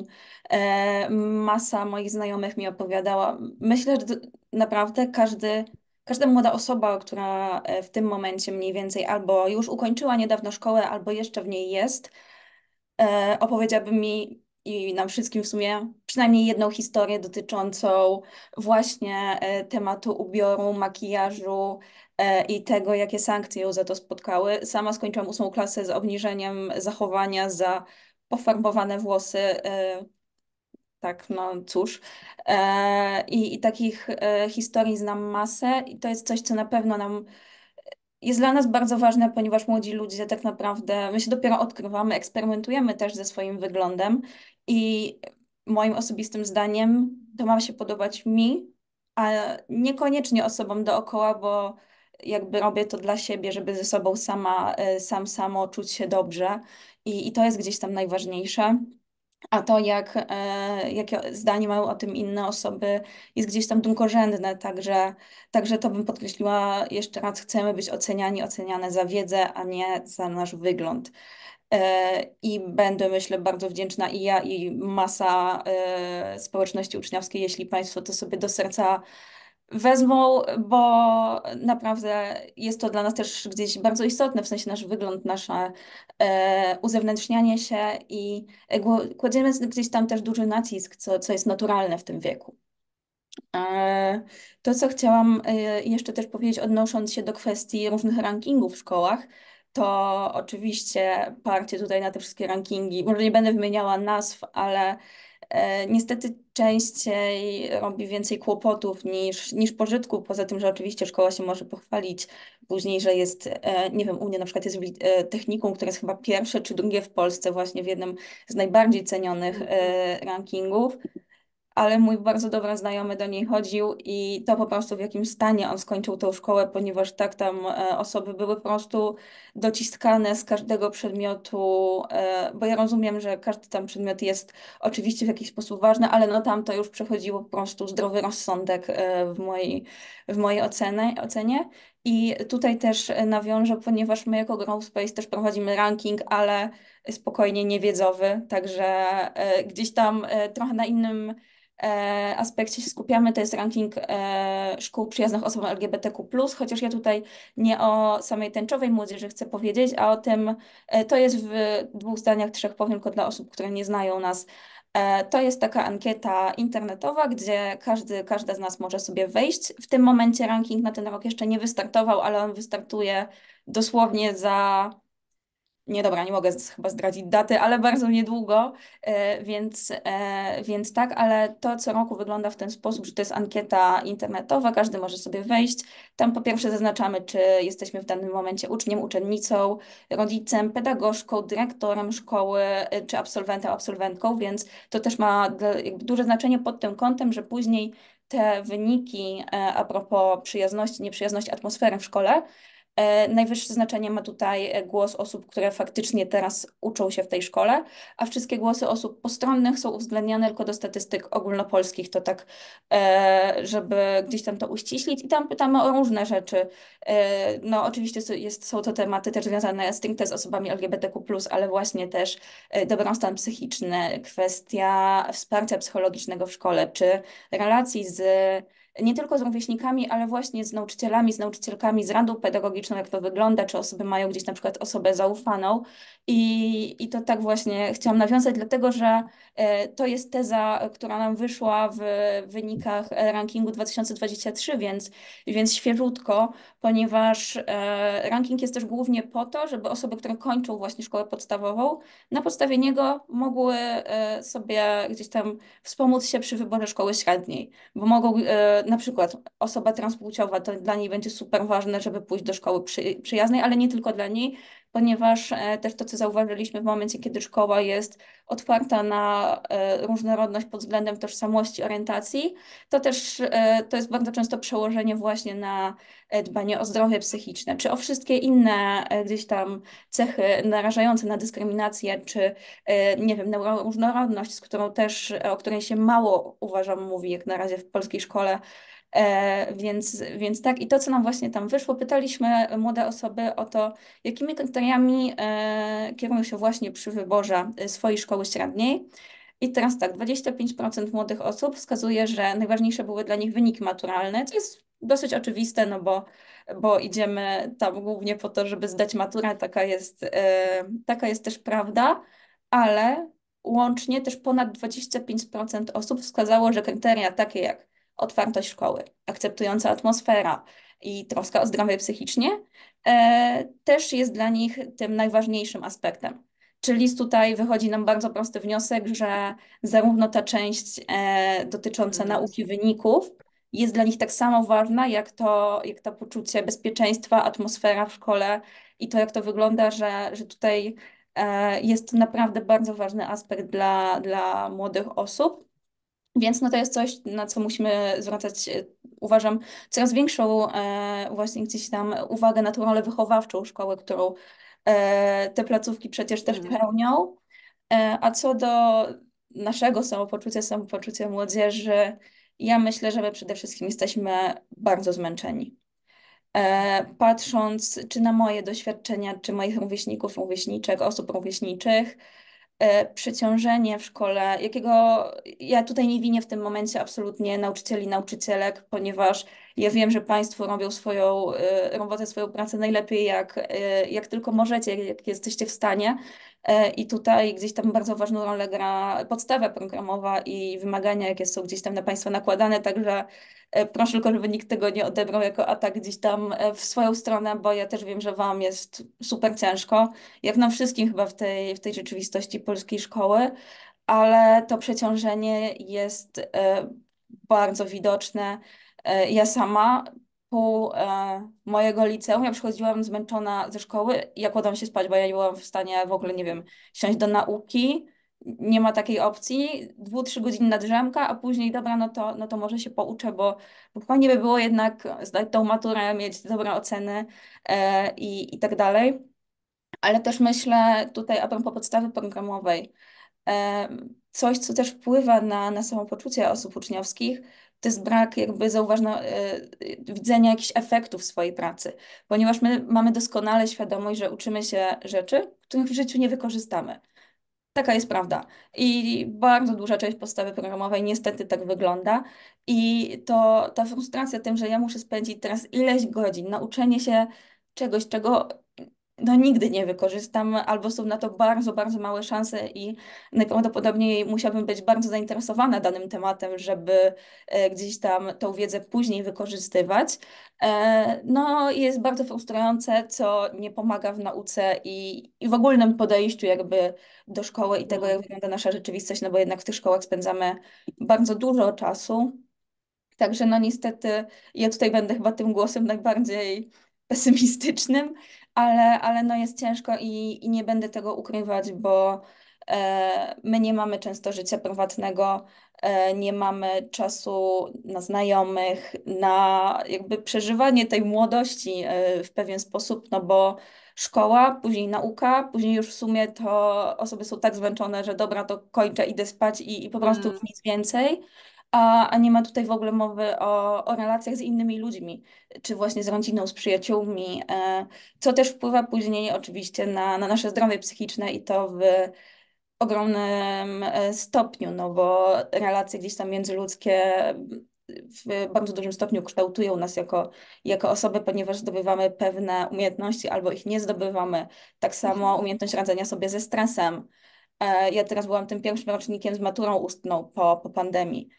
Masa moich znajomych mi opowiadała. Myślę, że naprawdę każda młoda osoba, która w tym momencie mniej więcej albo już ukończyła niedawno szkołę, albo jeszcze w niej jest, opowiedziałaby mi i nam wszystkim w sumie przynajmniej jedną historię dotyczącą właśnie tematu ubioru, makijażu i tego, jakie sankcje ją za to spotkały. Sama skończyłam 8 klasę z obniżeniem zachowania za pofarbowane włosy. Tak, no cóż. I takich historii znam masę i to jest coś, co na pewno jest dla nas bardzo ważne, ponieważ młodzi ludzie tak naprawdę, my się dopiero odkrywamy, eksperymentujemy też ze swoim wyglądem i moim osobistym zdaniem to ma się podobać mi, a niekoniecznie osobom dookoła, bo jakby robię to dla siebie, żeby ze sobą samo czuć się dobrze i to jest gdzieś tam najważniejsze. A to, jakie zdanie mają o tym inne osoby, jest gdzieś tam drugorzędne, także to bym podkreśliła jeszcze raz, chcemy być oceniani, oceniane za wiedzę, a nie za nasz wygląd. I będę, myślę, bardzo wdzięczna i ja, i masa społeczności uczniowskiej, jeśli Państwo to sobie do serca wezmą, bo naprawdę jest to dla nas też gdzieś bardzo istotne, w sensie nasz wygląd, nasze uzewnętrznianie się i kładziemy gdzieś tam też duży nacisk, co jest naturalne w tym wieku. To, co chciałam jeszcze też powiedzieć, odnosząc się do kwestii różnych rankingów w szkołach, to oczywiście parcie tutaj na te wszystkie rankingi, może nie będę wymieniała nazw, ale niestety częściej robi więcej kłopotów niż pożytku, poza tym, że oczywiście szkoła się może pochwalić później, że jest, nie wiem, u mnie na przykład jest technikum, które jest chyba pierwsze czy drugie w Polsce właśnie w jednym z najbardziej cenionych rankingów, ale mój bardzo dobry znajomy do niej chodził i to po prostu w jakim stanie on skończył tą szkołę, ponieważ tak tam osoby były po prostu dociskane z każdego przedmiotu, bo ja rozumiem, że każdy tam przedmiot jest oczywiście w jakiś sposób ważny, ale no tam to już przechodziło po prostu zdrowy rozsądek w mojej ocenie. I tutaj też nawiążę, ponieważ my jako Grow Space też prowadzimy ranking, ale spokojnie niewiedzowy, także gdzieś tam trochę na innym aspekcie się skupiamy, to jest ranking szkół przyjaznych osobom LGBTQ+, chociaż ja tutaj nie o samej tęczowej młodzieży chcę powiedzieć, a o tym, to jest w 2 zdaniach, 3 powiem tylko dla osób, które nie znają nas. To jest taka ankieta internetowa, gdzie każda z nas może sobie wejść. W tym momencie ranking na ten rok jeszcze nie wystartował, ale on wystartuje dosłownie za Nie, dobra, nie mogę chyba zdradzić daty, ale bardzo niedługo, więc tak, ale to co roku wygląda w ten sposób, że to jest ankieta internetowa, każdy może sobie wejść. Tam po pierwsze zaznaczamy, czy jesteśmy w danym momencie uczniem, uczennicą, rodzicem, pedagogzką, dyrektorem szkoły, czy absolwentem, absolwentką, więc to też ma jakby duże znaczenie pod tym kątem, że później te wyniki a propos przyjazności, nieprzyjazności atmosfery w szkole. Najwyższe znaczenie ma tutaj głos osób, które faktycznie teraz uczą się w tej szkole, a wszystkie głosy osób postronnych są uwzględniane tylko do statystyk ogólnopolskich. To tak, żeby gdzieś tam to uściślić. I tam pytamy o różne rzeczy. No, oczywiście są to tematy też związane stricte z osobami LGBTQ+, ale właśnie też dobrostan psychiczny, kwestia wsparcia psychologicznego w szkole, czy relacji nie tylko z rówieśnikami, ale właśnie z nauczycielami, z nauczycielkami, z radą pedagogiczną, jak to wygląda, czy osoby mają gdzieś na przykład osobę zaufaną. I to tak właśnie chciałam nawiązać, dlatego że to jest teza, która nam wyszła w wynikach rankingu 2023, więc świeżutko, ponieważ ranking jest też głównie po to, żeby osoby, które kończą właśnie szkołę podstawową, na podstawie niego mogły sobie gdzieś tam wspomóc się przy wyborze szkoły średniej, bo mogą na przykład osoba transpłciowa, to dla niej będzie super ważne, żeby pójść do szkoły przyjaznej, ale nie tylko dla niej, ponieważ też to, co zauważyliśmy w momencie, kiedy szkoła jest otwarta na różnorodność pod względem tożsamości, orientacji, to też to jest bardzo często przełożenie właśnie na dbanie o zdrowie psychiczne, czy o wszystkie inne gdzieś tam cechy narażające na dyskryminację, czy nie wiem, neuroróżnorodność, o której się mało, uważam, mówi jak na razie w polskiej szkole. Więc tak, i to, co nam właśnie tam wyszło, pytaliśmy młode osoby o to, jakimi kryteriami kierują się właśnie przy wyborze swojej szkoły średniej. I teraz tak, 25% młodych osób wskazuje, że najważniejsze były dla nich wyniki maturalne, co jest dosyć oczywiste, no bo idziemy tam głównie po to, żeby zdać maturę, taka jest też prawda, ale łącznie też ponad 25% osób wskazało, że kryteria takie jak otwartość szkoły, akceptująca atmosfera i troska o zdrowie psychicznie też jest dla nich tym najważniejszym aspektem. Czyli tutaj wychodzi nam bardzo prosty wniosek, że zarówno ta część dotycząca nauki wyników jest dla nich tak samo ważna, jak to poczucie bezpieczeństwa, atmosfera w szkole i to, jak to wygląda, że tutaj jest to naprawdę bardzo ważny aspekt dla młodych osób. Więc no to jest coś, na co musimy zwracać, uważam, coraz większą właśnie gdzieś tam uwagę na tą rolę wychowawczą szkoły, którą te placówki przecież też pełnią. A co do naszego samopoczucia młodzieży, ja myślę, że my przede wszystkim jesteśmy bardzo zmęczeni. Patrząc czy na moje doświadczenia, czy moich rówieśników, rówieśniczek, osób rówieśniczych, przeciążenie w szkole, jakiego ja tutaj nie winię w tym momencie absolutnie nauczycieli, nauczycielek, ponieważ ja wiem, że Państwo robią swoją robotę, swoją pracę najlepiej, jak tylko możecie, jak jesteście w stanie. I tutaj gdzieś tam bardzo ważną rolę gra podstawa programowa i wymagania, jakie są gdzieś tam na Państwa nakładane, także proszę tylko, żeby nikt tego nie odebrał jako atak gdzieś tam w swoją stronę, bo ja też wiem, że Wam jest super ciężko, jak nam wszystkim chyba w tej rzeczywistości polskiej szkoły, ale to przeciążenie jest bardzo widoczne. Ja sama pół mojego liceum, ja przychodziłam zmęczona ze szkoły i ja kładłam się spać, bo ja nie byłam w stanie w ogóle, nie wiem, siąść do nauki. Nie ma takiej opcji. 2-3 godziny drzemka, a później dobra, no to może się pouczę, bo fajnie by było jednak zdać tą maturę, mieć dobre oceny i tak dalej. Ale też myślę tutaj a propos podstawy programowej, coś, co też wpływa na samopoczucie osób uczniowskich, to jest brak jakby widzenia jakichś efektów swojej pracy, ponieważ my mamy doskonale świadomość, że uczymy się rzeczy, których w życiu nie wykorzystamy. Taka jest prawda. I bardzo duża część podstawy programowej niestety tak wygląda. I to ta frustracja tym, że ja muszę spędzić teraz ileś godzin na uczenie się czegoś, czego no nigdy nie wykorzystam, albo są na to bardzo, bardzo małe szanse i najprawdopodobniej musiałabym być bardzo zainteresowana danym tematem, żeby gdzieś tam tą wiedzę później wykorzystywać. No jest bardzo frustrujące, co nie pomaga w nauce i w ogólnym podejściu jakby do szkoły i tego, jak wygląda nasza rzeczywistość, no bo jednak w tych szkołach spędzamy bardzo dużo czasu. Także no niestety ja tutaj będę chyba tym głosem najbardziej pesymistycznym, ale no jest ciężko i nie będę tego ukrywać, bo my nie mamy często życia prywatnego, nie mamy czasu na znajomych, na jakby przeżywanie tej młodości w pewien sposób, no bo szkoła, później nauka, później już w sumie to osoby są tak zmęczone, że dobra, to kończę, idę spać i po prostu już nic więcej. A nie ma tutaj w ogóle mowy o relacjach z innymi ludźmi, czy właśnie z rodziną, z przyjaciółmi, co też wpływa później oczywiście na nasze zdrowie psychiczne i to w ogromnym stopniu, no bo relacje gdzieś tam międzyludzkie w bardzo dużym stopniu kształtują nas jako osoby, ponieważ zdobywamy pewne umiejętności albo ich nie zdobywamy. Tak samo umiejętność radzenia sobie ze stresem. Ja teraz byłam tym pierwszym rocznikiem z maturą ustną po pandemii.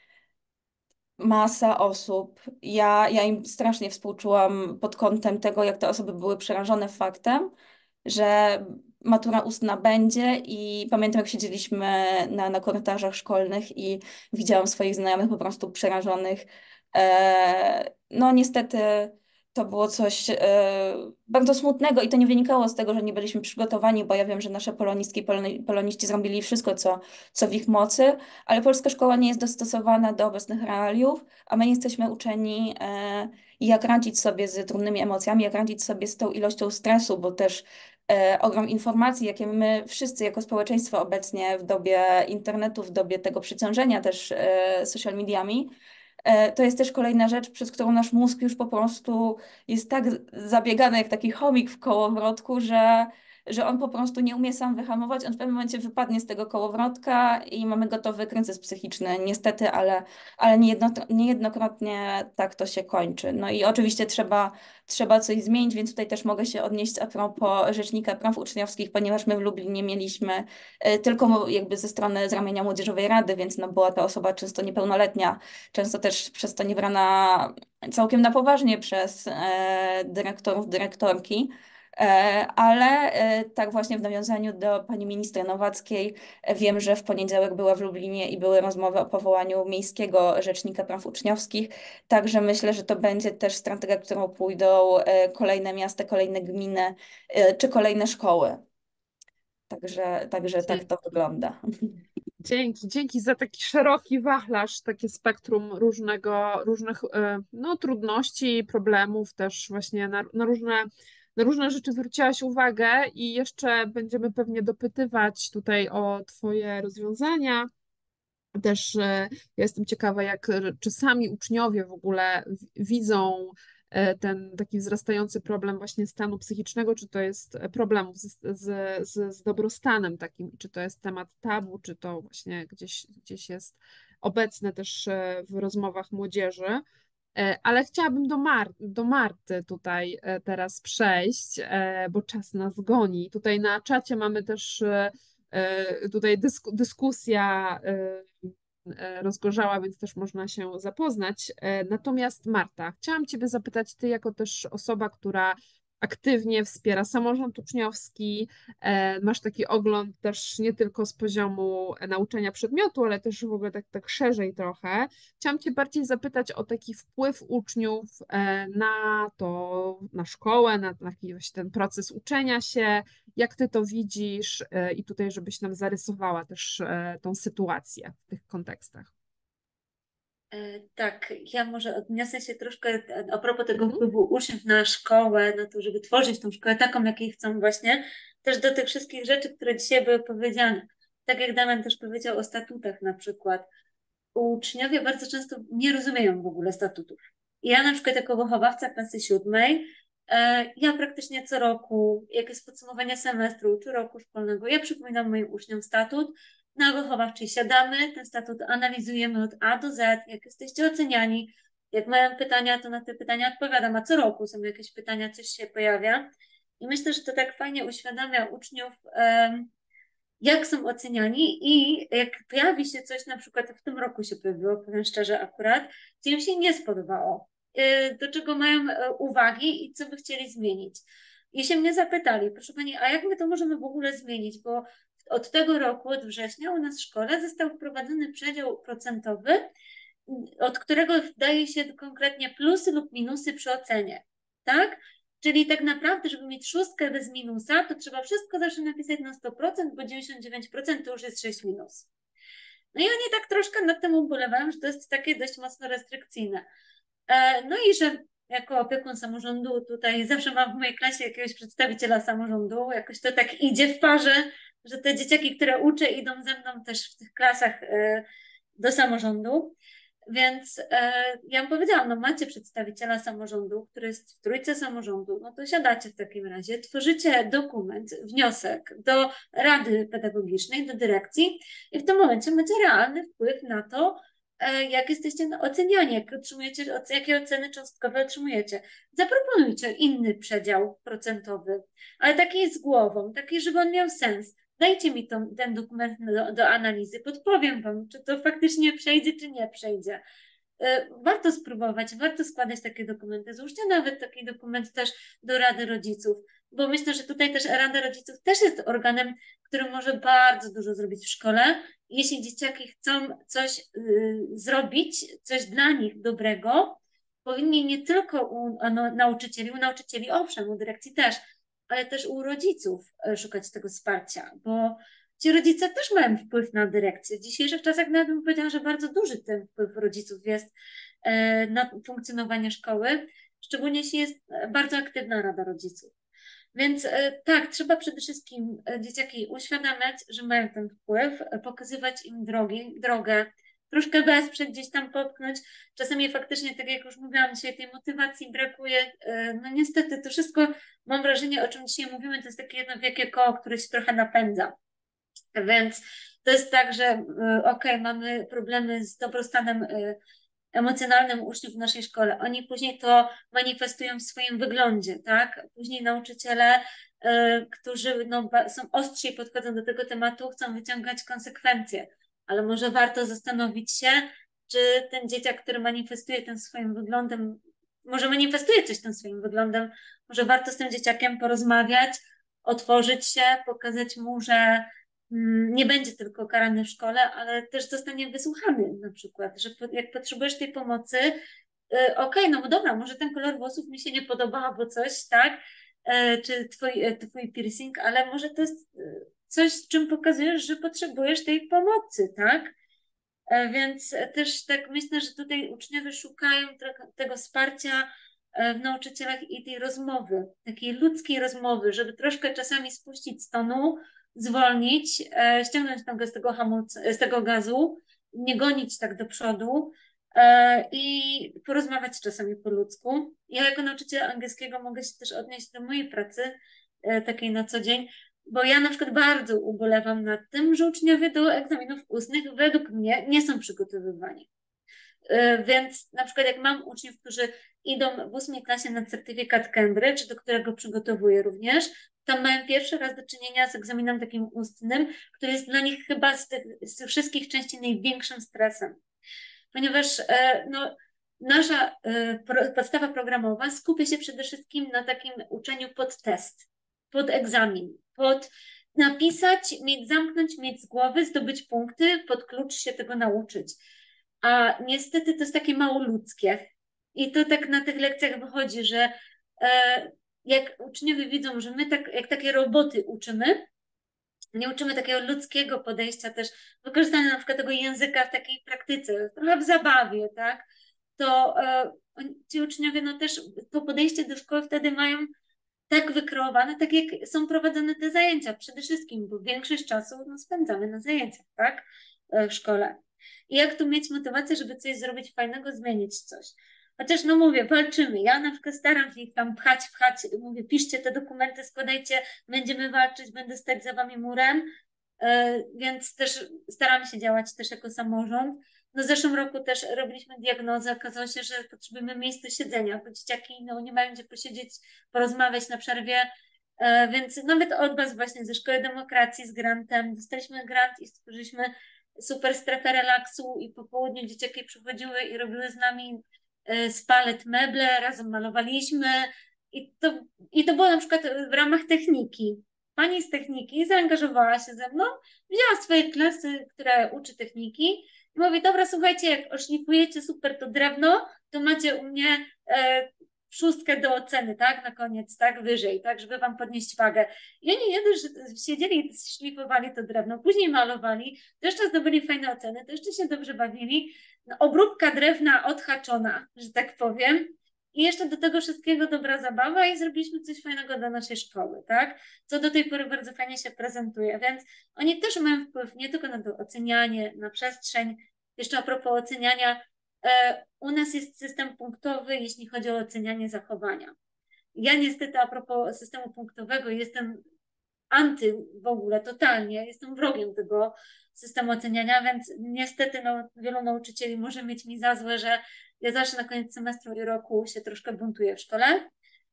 Masa osób. Ja im strasznie współczułam pod kątem tego, jak te osoby były przerażone faktem, że matura ustna będzie i pamiętam, jak siedzieliśmy na korytarzach szkolnych i widziałam swoich znajomych po prostu przerażonych. No niestety to było coś bardzo smutnego i to nie wynikało z tego, że nie byliśmy przygotowani, bo ja wiem, że nasze polonistki i poloniści zrobili wszystko, co w ich mocy, ale polska szkoła nie jest dostosowana do obecnych realiów, a my jesteśmy uczeni jak radzić sobie z trudnymi emocjami, jak radzić sobie z tą ilością stresu, bo też ogrom informacji, jakie my wszyscy jako społeczeństwo obecnie w dobie internetu, w dobie tego przeciążenia też social mediami, to jest też kolejna rzecz, przez którą nasz mózg już po prostu jest tak zabiegany jak taki chomik w kołowrotku, że on po prostu nie umie sam wyhamować, on w pewnym momencie wypadnie z tego kołowrotka i mamy gotowy kryzys psychiczny, niestety, ale niejednokrotnie tak to się kończy. No i oczywiście trzeba coś zmienić, więc tutaj też mogę się odnieść a propos Rzecznika Praw Uczniowskich, ponieważ my w Lublinie mieliśmy tylko jakby ze strony z ramienia Młodzieżowej Rady, więc no była to osoba często niepełnoletnia, często też przez to nie brana całkiem na poważnie przez dyrektorów, dyrektorki. Ale tak właśnie w nawiązaniu do pani minister Nowackiej, wiem, że w poniedziałek była w Lublinie i były rozmowy o powołaniu Miejskiego Rzecznika Praw Uczniowskich, także myślę, że to będzie też strategia, którą pójdą kolejne miasta, kolejne gminy czy kolejne szkoły. Także tak to wygląda. Dzięki za taki szeroki wachlarz, takie spektrum różnych no, trudności, problemów, też właśnie na różne rzeczy zwróciłaś uwagę i jeszcze będziemy pewnie dopytywać tutaj o Twoje rozwiązania. Też ja jestem ciekawa, czy sami uczniowie w ogóle widzą ten taki wzrastający problem właśnie stanu psychicznego, czy to jest problemów z dobrostanem takim, czy to jest temat tabu, czy to właśnie gdzieś jest obecne też w rozmowach młodzieży. Ale chciałabym do Marty tutaj teraz przejść, bo czas nas goni. Tutaj na czacie mamy też tutaj dyskusja rozgorzała, więc też można się zapoznać. Natomiast Marta, chciałam Ciebie zapytać, Ty jako też osoba, która aktywnie wspiera samorząd uczniowski, masz taki ogląd też nie tylko z poziomu nauczania przedmiotu, ale też w ogóle tak szerzej trochę. Chciałam Cię bardziej zapytać o taki wpływ uczniów na szkołę, na taki właśnie ten proces uczenia się, jak Ty to widzisz i tutaj, żebyś nam zarysowała też tą sytuację w tych kontekstach. Tak, ja może odniosę się troszkę a propos tego wpływu uczniów na szkołę, na to, żeby tworzyć tą szkołę taką, jakiej chcą właśnie, też do tych wszystkich rzeczy, które dzisiaj były powiedziane. Tak jak Damian też powiedział o statutach na przykład. Uczniowie bardzo często nie rozumieją w ogóle statutów. Ja na przykład jako wychowawca klasy 7, ja praktycznie co roku, jak jest podsumowanie semestru czy roku szkolnego, ja przypominam moim uczniom statut. Na wychowawczej siadamy, ten statut analizujemy od A do Z, jak jesteście oceniani, jak mają pytania, to na te pytania odpowiadam, a co roku są jakieś pytania, coś się pojawia. I myślę, że to tak fajnie uświadamia uczniów, jak są oceniani i jak pojawi się coś, na przykład w tym roku się pojawiło, powiem szczerze akurat, co im się nie spodobało, do czego mają uwagi i co by chcieli zmienić. I się mnie zapytali, proszę Pani, a jak my to możemy w ogóle zmienić, bo od tego roku, od września u nas w szkole został wprowadzony przedział procentowy, od którego daje się konkretnie plusy lub minusy przy ocenie, tak? Czyli tak naprawdę, żeby mieć 6 bez minusa, to trzeba wszystko zawsze napisać na 100%, bo 99% to już jest 6 minus. No i oni tak troszkę nad tym ubolewają, że to jest takie dość mocno restrykcyjne. No i że jako opiekun samorządu tutaj zawsze mam w mojej klasie jakiegoś przedstawiciela samorządu, jakoś to tak idzie w parze, że te dzieciaki, które uczę, idą ze mną też w tych klasach do samorządu. Więc ja bym powiedziała, no macie przedstawiciela samorządu, który jest w trójce samorządu, no to siadacie w takim razie, tworzycie dokument, wniosek do Rady Pedagogicznej, do dyrekcji i w tym momencie macie realny wpływ na to, jak jesteście oceniani, jak otrzymujecie, jakie oceny cząstkowe otrzymujecie. Zaproponujcie inny przedział procentowy, ale taki z głową, taki, żeby on miał sens. Dajcie mi ten dokument do analizy, podpowiem Wam, czy to faktycznie przejdzie, czy nie przejdzie. Warto spróbować, warto składać takie dokumenty. Złóżcie nawet taki dokument też do Rady Rodziców, bo myślę, że tutaj też Rada Rodziców też jest organem, który może bardzo dużo zrobić w szkole. Jeśli dzieciaki chcą coś zrobić, coś dla nich dobrego, powinni nie tylko u nauczycieli owszem, u dyrekcji też, ale też u rodziców szukać tego wsparcia, bo ci rodzice też mają wpływ na dyrekcję. W dzisiejszych czasach nawet bym powiedziała, że bardzo duży ten wpływ rodziców jest na funkcjonowanie szkoły, szczególnie jeśli jest bardzo aktywna Rada Rodziców. Więc tak, trzeba przede wszystkim dzieciaki uświadamiać, że mają ten wpływ, pokazywać im drogę, troszkę wesprzeć, gdzieś tam popchnąć. Czasami faktycznie, tak jak już mówiłam dzisiaj, tej motywacji brakuje. No niestety to wszystko, mam wrażenie, o czym dzisiaj mówimy, to jest takie jedno wielkie koło, które się trochę napędza. Więc to jest tak, że mamy problemy z dobrostanem emocjonalnym uczniów w naszej szkole. Oni później to manifestują w swoim wyglądzie, tak? Później nauczyciele, którzy są ostrzej, podchodzą do tego tematu, chcą wyciągać konsekwencje, ale może warto zastanowić się, czy ten dzieciak, który manifestuje tym swoim wyglądem, może manifestuje coś tym swoim wyglądem, może warto z tym dzieciakiem porozmawiać, otworzyć się, pokazać mu, że nie będzie tylko karany w szkole, ale też zostanie wysłuchany na przykład, że jak potrzebujesz tej pomocy, okej, no bo dobra, może ten kolor włosów mi się nie podoba albo coś, tak, czy twój piercing, ale może to jest coś, czym pokazujesz, że potrzebujesz tej pomocy, tak? Więc też tak myślę, że tutaj uczniowie szukają tego wsparcia w nauczycielach i tej rozmowy, takiej ludzkiej rozmowy, żeby troszkę czasami spuścić z tonu, zwolnić, ściągnąć nogę z tego gazu, nie gonić tak do przodu i porozmawiać czasami po ludzku. Ja jako nauczyciel angielskiego mogę się też odnieść do mojej pracy takiej na co dzień, bo ja na przykład bardzo ubolewam nad tym, że uczniowie do egzaminów ustnych według mnie nie są przygotowywani. Więc na przykład jak mam uczniów, którzy idą w 8 klasie na certyfikat Cambridge, do którego przygotowuję również, tam mają pierwszy raz do czynienia z egzaminem takim ustnym, który jest dla nich chyba z tych wszystkich części największym stresem. Ponieważ nasza podstawa programowa skupia się przede wszystkim na takim uczeniu pod test, pod egzamin, pod napisać, zamknąć, mieć z głowy, zdobyć punkty, pod klucz się tego nauczyć. A niestety to jest takie mało ludzkie. I to tak na tych lekcjach wychodzi, że jak uczniowie widzą, że my jak takie roboty uczymy, nie uczymy takiego ludzkiego podejścia też, wykorzystania na przykład tego języka w takiej praktyce, trochę w zabawie, tak, to ci uczniowie też to podejście do szkoły wtedy mają tak wykreowane, tak jak są prowadzone te zajęcia przede wszystkim, bo większość czasu spędzamy na zajęciach, tak, w szkole. I jak tu mieć motywację, żeby coś zrobić fajnego, zmienić coś. Chociaż mówię, walczymy. Ja na przykład staram się ich tam pchać, mówię, piszcie te dokumenty, składajcie, będziemy walczyć, będę stać za wami murem, więc też staram się działać też jako samorząd. W zeszłym roku też robiliśmy diagnozę, okazało się, że potrzebujemy miejsca siedzenia, bo dzieciaki nie mają gdzie posiedzieć, porozmawiać na przerwie, Więc nawet od Was właśnie ze Szkoły Demokracji z grantem, dostaliśmy grant i stworzyliśmy super strefę relaksu i po południu dzieciaki przychodziły i robiły z nami z palet meble, razem malowaliśmy i to było na przykład w ramach techniki. Pani z techniki zaangażowała się ze mną, wzięła swoje klasy, które uczy techniki i mówi, dobra, słuchajcie, jak oszlifujecie super to drewno, to macie u mnie szóstkę do oceny, tak, na koniec, tak, wyżej, tak, żeby wam podnieść wagę. I oni nie dość, że siedzieli, szlifowali to drewno, później malowali, to jeszcze zdobyli fajne oceny, to jeszcze się dobrze bawili. No, obróbka drewna odhaczona, że tak powiem. I jeszcze do tego wszystkiego dobra zabawa i zrobiliśmy coś fajnego dla naszej szkoły, tak? Co do tej pory bardzo fajnie się prezentuje, więc oni też mają wpływ nie tylko na to ocenianie, na przestrzeń. Jeszcze a propos oceniania, u nas jest system punktowy, jeśli chodzi o ocenianie zachowania. Ja niestety a propos systemu punktowego jestem anty w ogóle, totalnie, jestem wrogiem tego systemu oceniania, więc niestety no, wielu nauczycieli może mieć mi za złe, że ja zawsze na koniec semestru i roku się troszkę buntuję w szkole.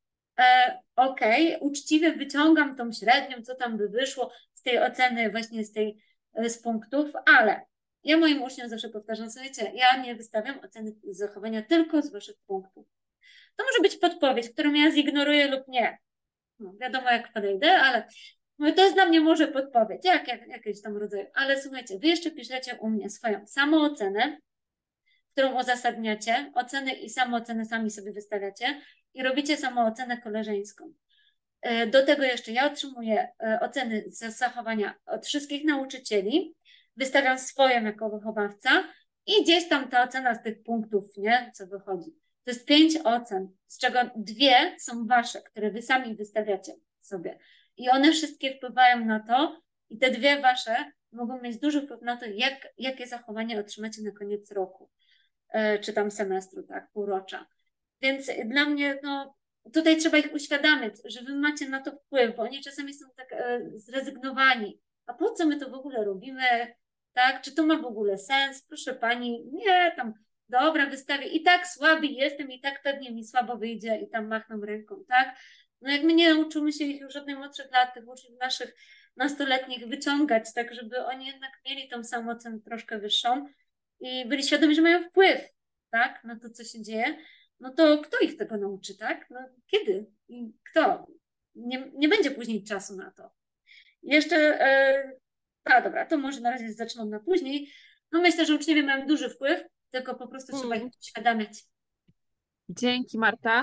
Okej, uczciwie wyciągam tą średnią, co tam by wyszło z tej oceny, właśnie z punktów, ale ja moim uczniom zawsze powtarzam, słuchajcie, ja nie wystawiam oceny zachowania tylko z waszych punktów. To może być podpowiedź, którą ja zignoruję lub nie. No, wiadomo, jak podejdę, ale mówię, to jest dla mnie może podpowiedź, jakieś tam rodzaju. Ale słuchajcie, wy jeszcze piszecie u mnie swoją samoocenę, którą uzasadniacie, oceny i samoocenę sami sobie wystawiacie i robicie samoocenę koleżeńską. Do tego jeszcze ja otrzymuję oceny z zachowania od wszystkich nauczycieli, wystawiam swoją jako wychowawca i gdzieś tam ta ocena z tych punktów, nie, co wychodzi. To jest 5 ocen, z czego 2 są wasze, które wy sami wystawiacie sobie. I one wszystkie wpływają na to i te 2 wasze mogą mieć duży wpływ na to, jakie zachowanie otrzymacie na koniec roku, czy tam semestru, tak, półrocza. Więc dla mnie, no, tutaj trzeba ich uświadamiać, że wy macie na to wpływ, bo oni czasami są tak zrezygnowani. A po co my to w ogóle robimy? Tak? Czy to ma w ogóle sens? Proszę pani, nie, tam, dobra, wystawię. I tak słaby jestem, i tak pewnie mi słabo wyjdzie, i tam machną ręką, tak? No jak my nie nauczymy się ich już od najmłodszych lat, tych uczniów naszych nastoletnich wyciągać, tak żeby oni jednak mieli tą samoocenę troszkę wyższą i byli świadomi, że mają wpływ, tak, na to, co się dzieje, no to kto ich tego nauczy, tak? No kiedy? I kto? Nie będzie później czasu na to. Jeszcze, dobra, to może na razie zaczynam na później. No myślę, że uczniowie mają duży wpływ, tylko po prostu trzeba ich uświadamiać. Dzięki, Marta.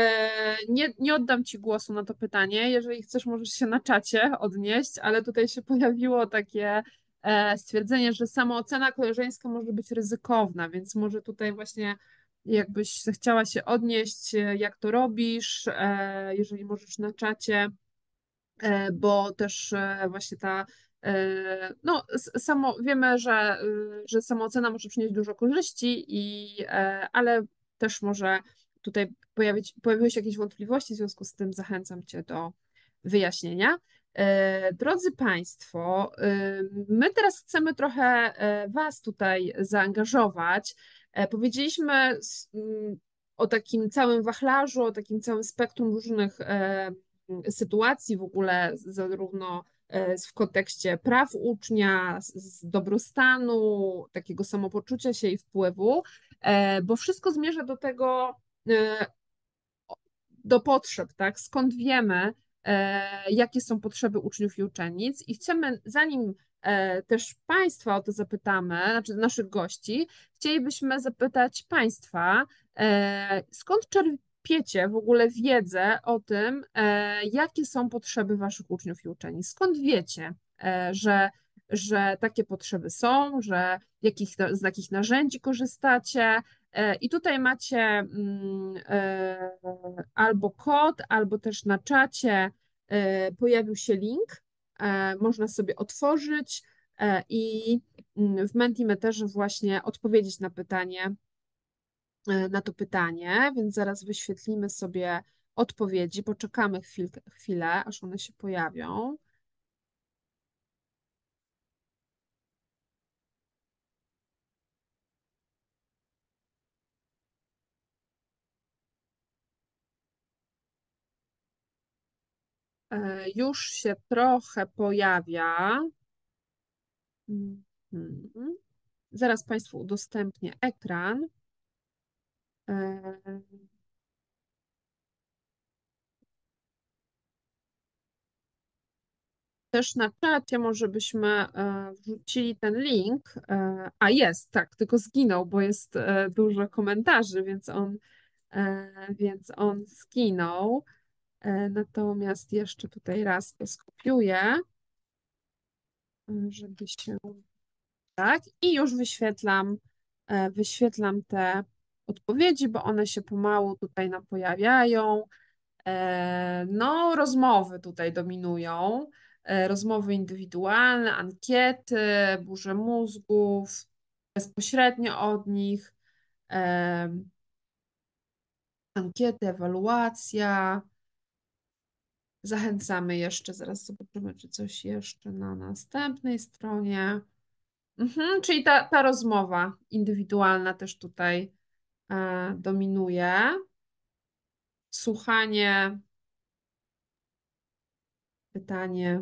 Nie oddam Ci głosu na to pytanie. Jeżeli chcesz, możesz się na czacie odnieść, ale tutaj się pojawiło takie stwierdzenie, że samoocena koleżeńska może być ryzykowna, więc może tutaj właśnie jakbyś chciała się odnieść, jak to robisz, jeżeli możesz na czacie, bo też właśnie no, wiemy, że samoocena może przynieść dużo korzyści, ale też może tutaj pojawiły się jakieś wątpliwości, w związku z tym zachęcam Cię do wyjaśnienia. Drodzy Państwo, my teraz chcemy trochę Was tutaj zaangażować. Powiedzieliśmy o takim całym wachlarzu, o takim całym spektrum różnych sytuacji w ogóle, zarówno w kontekście praw ucznia, z dobrostanu, takiego samopoczucia się i wpływu, bo wszystko zmierza do tego, do potrzeb, tak? Skąd wiemy, jakie są potrzeby uczniów i uczennic i chcemy, zanim też Państwa o to zapytamy, znaczy naszych gości, chcielibyśmy zapytać Państwa, skąd czerpiecie w ogóle wiedzę o tym, jakie są potrzeby Waszych uczniów i uczennic? Skąd wiecie, że takie potrzeby są, że z jakich narzędzi korzystacie? I tutaj macie albo kod, albo też na czacie pojawił się link, można sobie otworzyć i w Mentimeterze właśnie odpowiedzieć na to pytanie, więc zaraz wyświetlimy sobie odpowiedzi, poczekamy chwilę, aż one się pojawią. Już się trochę pojawia. Zaraz Państwu udostępnię ekran. Też na czacie może byśmy wrzucili ten link. A jest, tak, tylko zginął, bo jest dużo komentarzy, więc on zginął. Natomiast jeszcze tutaj raz to skopiuję, żeby się... Tak, i już wyświetlam te odpowiedzi, bo one się pomału tutaj nam pojawiają. No, rozmowy tutaj dominują. Rozmowy indywidualne, ankiety, burze mózgów, bezpośrednio od nich, ankiety, ewaluacja. Zachęcamy jeszcze, zaraz zobaczymy, czy coś jeszcze na następnej stronie. Czyli ta rozmowa indywidualna też tutaj dominuje. Słuchanie, pytanie.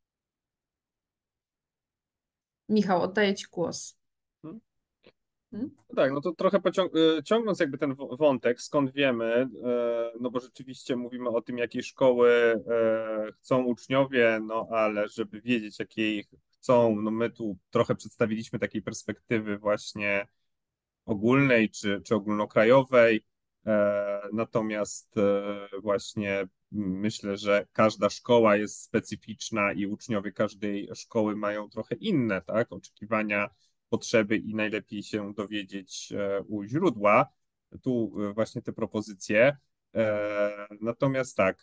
Michał, oddaję Ci głos. No tak, no to trochę ciągnąc jakby ten wątek, skąd wiemy, no bo rzeczywiście mówimy o tym, jakiej szkoły chcą uczniowie, no ale żeby wiedzieć, jakiej chcą, no my tu trochę przedstawiliśmy takiej perspektywy właśnie ogólnej czy ogólnokrajowej, natomiast właśnie myślę, że każda szkoła jest specyficzna i uczniowie każdej szkoły mają trochę inne, tak, oczekiwania, potrzeby i najlepiej się dowiedzieć u źródła. Tu właśnie te propozycje. Natomiast tak,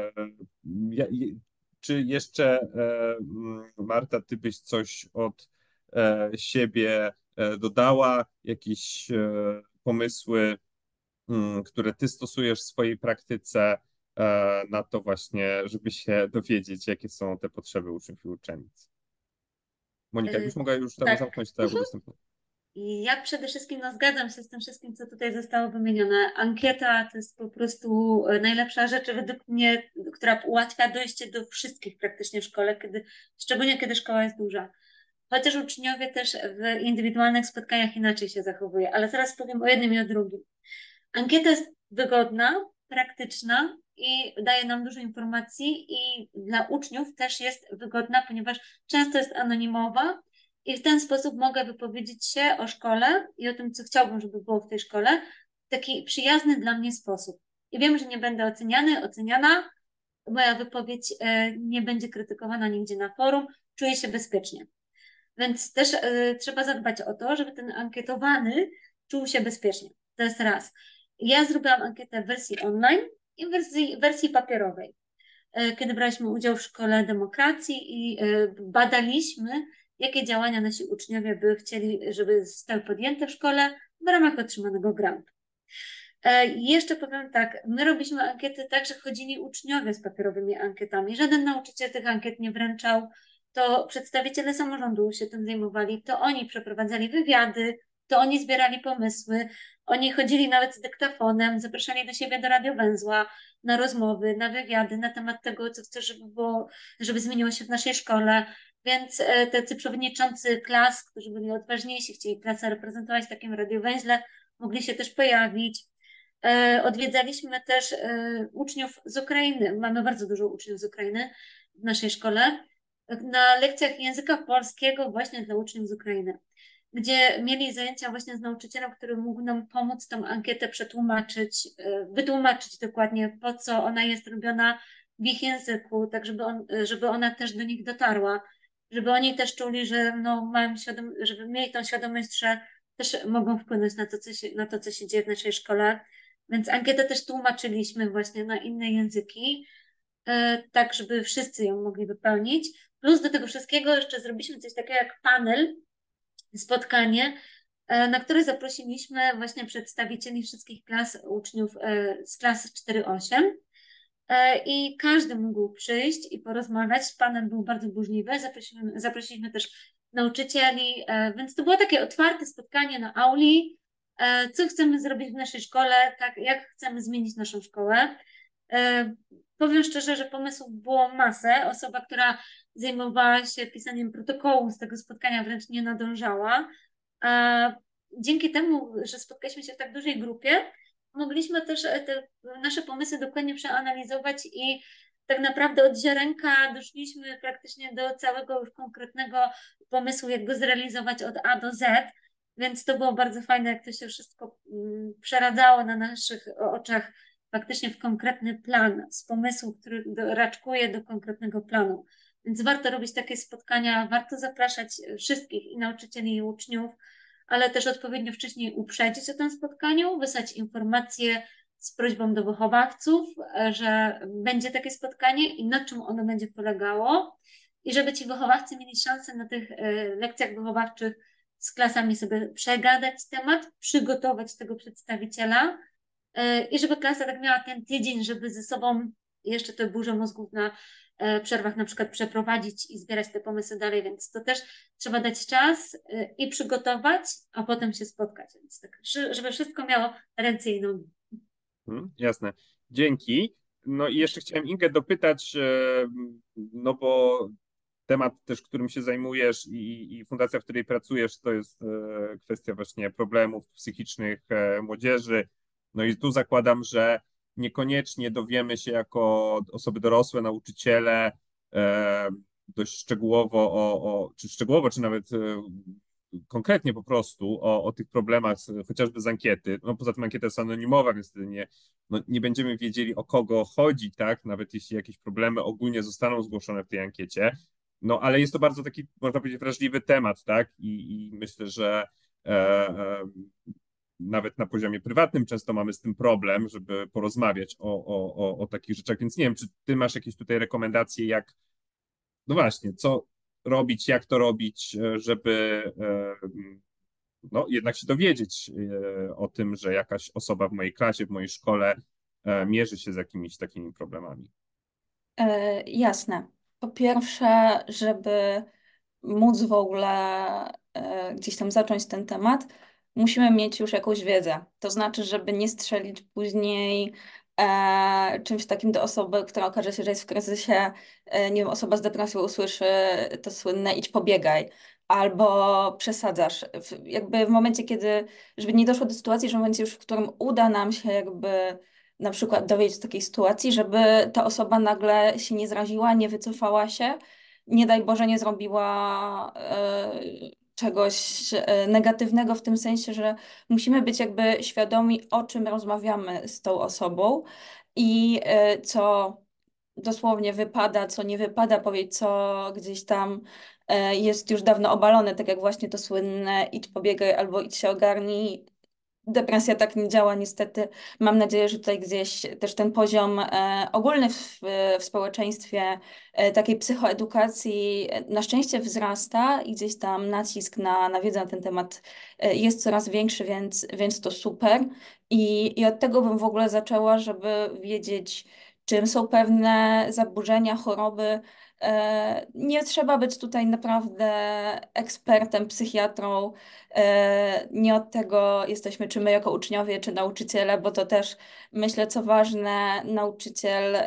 czy jeszcze Marta, ty byś coś od siebie dodała, jakieś pomysły, które ty stosujesz w swojej praktyce na to właśnie, żeby się dowiedzieć, jakie są te potrzeby uczniów i uczennic? Monika, jakbyś mogła już tam Tak. zamknąć te udostępnienie. Ja przede wszystkim zgadzam się z tym wszystkim, co tutaj zostało wymienione. Ankieta to jest po prostu najlepsza rzecz według mnie, która ułatwia dojście do wszystkich praktycznie w szkole, szczególnie kiedy szkoła jest duża. Chociaż uczniowie też w indywidualnych spotkaniach inaczej się zachowują, ale zaraz powiem o jednym i o drugim. Ankieta jest wygodna, praktyczna i daje nam dużo informacji i dla uczniów też jest wygodna, ponieważ często jest anonimowa i w ten sposób mogę wypowiedzieć się o szkole i o tym, co chciałbym, żeby było w tej szkole w taki przyjazny dla mnie sposób. I wiem, że nie będę oceniana, moja wypowiedź nie będzie krytykowana nigdzie na forum, czuję się bezpiecznie. Więc też trzeba zadbać o to, żeby ten ankietowany czuł się bezpiecznie. To jest raz. Ja zrobiłam ankietę w wersji online i w wersji papierowej. Kiedy braliśmy udział w Szkole Demokracji i badaliśmy, jakie działania nasi uczniowie by chcieli, żeby zostały podjęte w szkole w ramach otrzymanego grantu. I jeszcze powiem tak, my robiliśmy ankiety tak, że chodzili uczniowie z papierowymi ankietami. Żaden nauczyciel tych ankiet nie wręczał, to przedstawiciele samorządu się tym zajmowali, to oni przeprowadzali wywiady, to oni zbierali pomysły, oni chodzili nawet z dyktafonem, zapraszali do siebie do radiowęzła, na rozmowy, na wywiady na temat tego, co chcę, żeby zmieniło się w naszej szkole. Więc tacy przewodniczący klas, którzy byli odważniejsi, chcieli klasę reprezentować w takim radiowęźle, mogli się też pojawić. Odwiedzaliśmy też uczniów z Ukrainy. Mamy bardzo dużo uczniów z Ukrainy w naszej szkole. Na lekcjach języka polskiego właśnie dla uczniów z Ukrainy, gdzie mieli zajęcia właśnie z nauczycielem, który mógł nam pomóc tą ankietę przetłumaczyć, wytłumaczyć dokładnie, po co ona jest robiona w ich języku, tak żeby ona też do nich dotarła, żeby oni też czuli, że no, żeby mieli tą świadomość, że też mogą wpłynąć na to, co się dzieje w naszej szkole. Więc ankietę też tłumaczyliśmy właśnie na inne języki, tak żeby wszyscy ją mogli wypełnić. Plus do tego wszystkiego jeszcze zrobiliśmy coś takiego jak panel, spotkanie, na które zaprosiliśmy właśnie przedstawicieli wszystkich klas uczniów z klasy 4-8 i każdy mógł przyjść i porozmawiać. Panel był bardzo burzliwy, zaprosiliśmy też nauczycieli, więc to było takie otwarte spotkanie na auli, co chcemy zrobić w naszej szkole, tak, jak chcemy zmienić naszą szkołę. Powiem szczerze, że pomysłów było masę. Osoba, która zajmowała się pisaniem protokołu z tego spotkania, wręcz nie nadążała. Dzięki temu, że spotkaliśmy się w tak dużej grupie, mogliśmy też te nasze pomysły dokładnie przeanalizować i tak naprawdę od ziarenka doszliśmy praktycznie do całego już konkretnego pomysłu, jak go zrealizować od A do Z, więc to było bardzo fajne, jak to się wszystko przeradzało na naszych oczach faktycznie w konkretny plan, z pomysłu, który raczkuje do konkretnego planu. Więc warto robić takie spotkania, warto zapraszać wszystkich i nauczycieli, i uczniów, ale też odpowiednio wcześniej uprzedzić o tym spotkaniu, wysłać informacje z prośbą do wychowawców, że będzie takie spotkanie i na czym ono będzie polegało. I żeby ci wychowawcy mieli szansę na tych lekcjach wychowawczych z klasami sobie przegadać temat, przygotować tego przedstawiciela i żeby klasa tak miała ten tydzień, żeby ze sobą jeszcze tę burzę mózgów na przerwach na przykład przeprowadzić i zbierać te pomysły dalej, więc to też trzeba dać czas i przygotować, a potem się spotkać, więc tak, żeby wszystko miało ręce i nogi. Jasne, dzięki. No i jeszcze chciałem Ingę dopytać, no bo temat też, którym się zajmujesz i fundacja, w której pracujesz, to jest kwestia właśnie problemów psychicznych młodzieży. No i tu zakładam, że niekoniecznie dowiemy się jako osoby dorosłe, nauczyciele dość szczegółowo czy szczegółowo, czy nawet konkretnie po prostu o tych problemach, chociażby z ankiety. No poza tym ankieta jest anonimowa, więc nie będziemy wiedzieli, o kogo chodzi, tak? Nawet jeśli jakieś problemy ogólnie zostaną zgłoszone w tej ankiecie. No ale jest to bardzo taki, można powiedzieć, wrażliwy temat, tak? I myślę, że nawet na poziomie prywatnym często mamy z tym problem, żeby porozmawiać o takich rzeczach, więc nie wiem, czy ty masz jakieś tutaj rekomendacje, jak, no właśnie, co robić, jak to robić, żeby no, jednak się dowiedzieć o tym, że jakaś osoba w mojej klasie, w mojej szkole mierzy się z jakimiś takimi problemami. Jasne. Po pierwsze, żeby móc w ogóle gdzieś tam zacząć ten temat, musimy mieć już jakąś wiedzę. To znaczy, żeby nie strzelić później czymś takim do osoby, która okaże się, że jest w kryzysie, nie wiem, osoba z depresją usłyszy to słynne idź pobiegaj, albo przesadzasz. Jakby w momencie, kiedy, żeby nie doszło do sytuacji, że w momencie już, w którym uda nam się jakby na przykład dowiedzieć takiej sytuacji, żeby ta osoba nagle się nie zraziła, nie wycofała się, nie daj Boże, nie zrobiła czegoś negatywnego w tym sensie, że musimy być jakby świadomi, o czym rozmawiamy z tą osobą i co dosłownie wypada, co nie wypada powiedzieć, co gdzieś tam jest już dawno obalone, tak jak właśnie to słynne idź pobiegaj albo idź się ogarnij. Depresja tak nie działa, niestety. Mam nadzieję, że tutaj gdzieś też ten poziom ogólny w społeczeństwie takiej psychoedukacji na szczęście wzrasta i gdzieś tam nacisk na wiedzę na ten temat jest coraz większy, więc to super. I od tego bym w ogóle zaczęła, żeby wiedzieć, czym są pewne zaburzenia, choroby. Nie trzeba być tutaj naprawdę ekspertem, psychiatrą. Nie od tego jesteśmy, czy my jako uczniowie, czy nauczyciele, bo to też myślę, co ważne, nauczyciel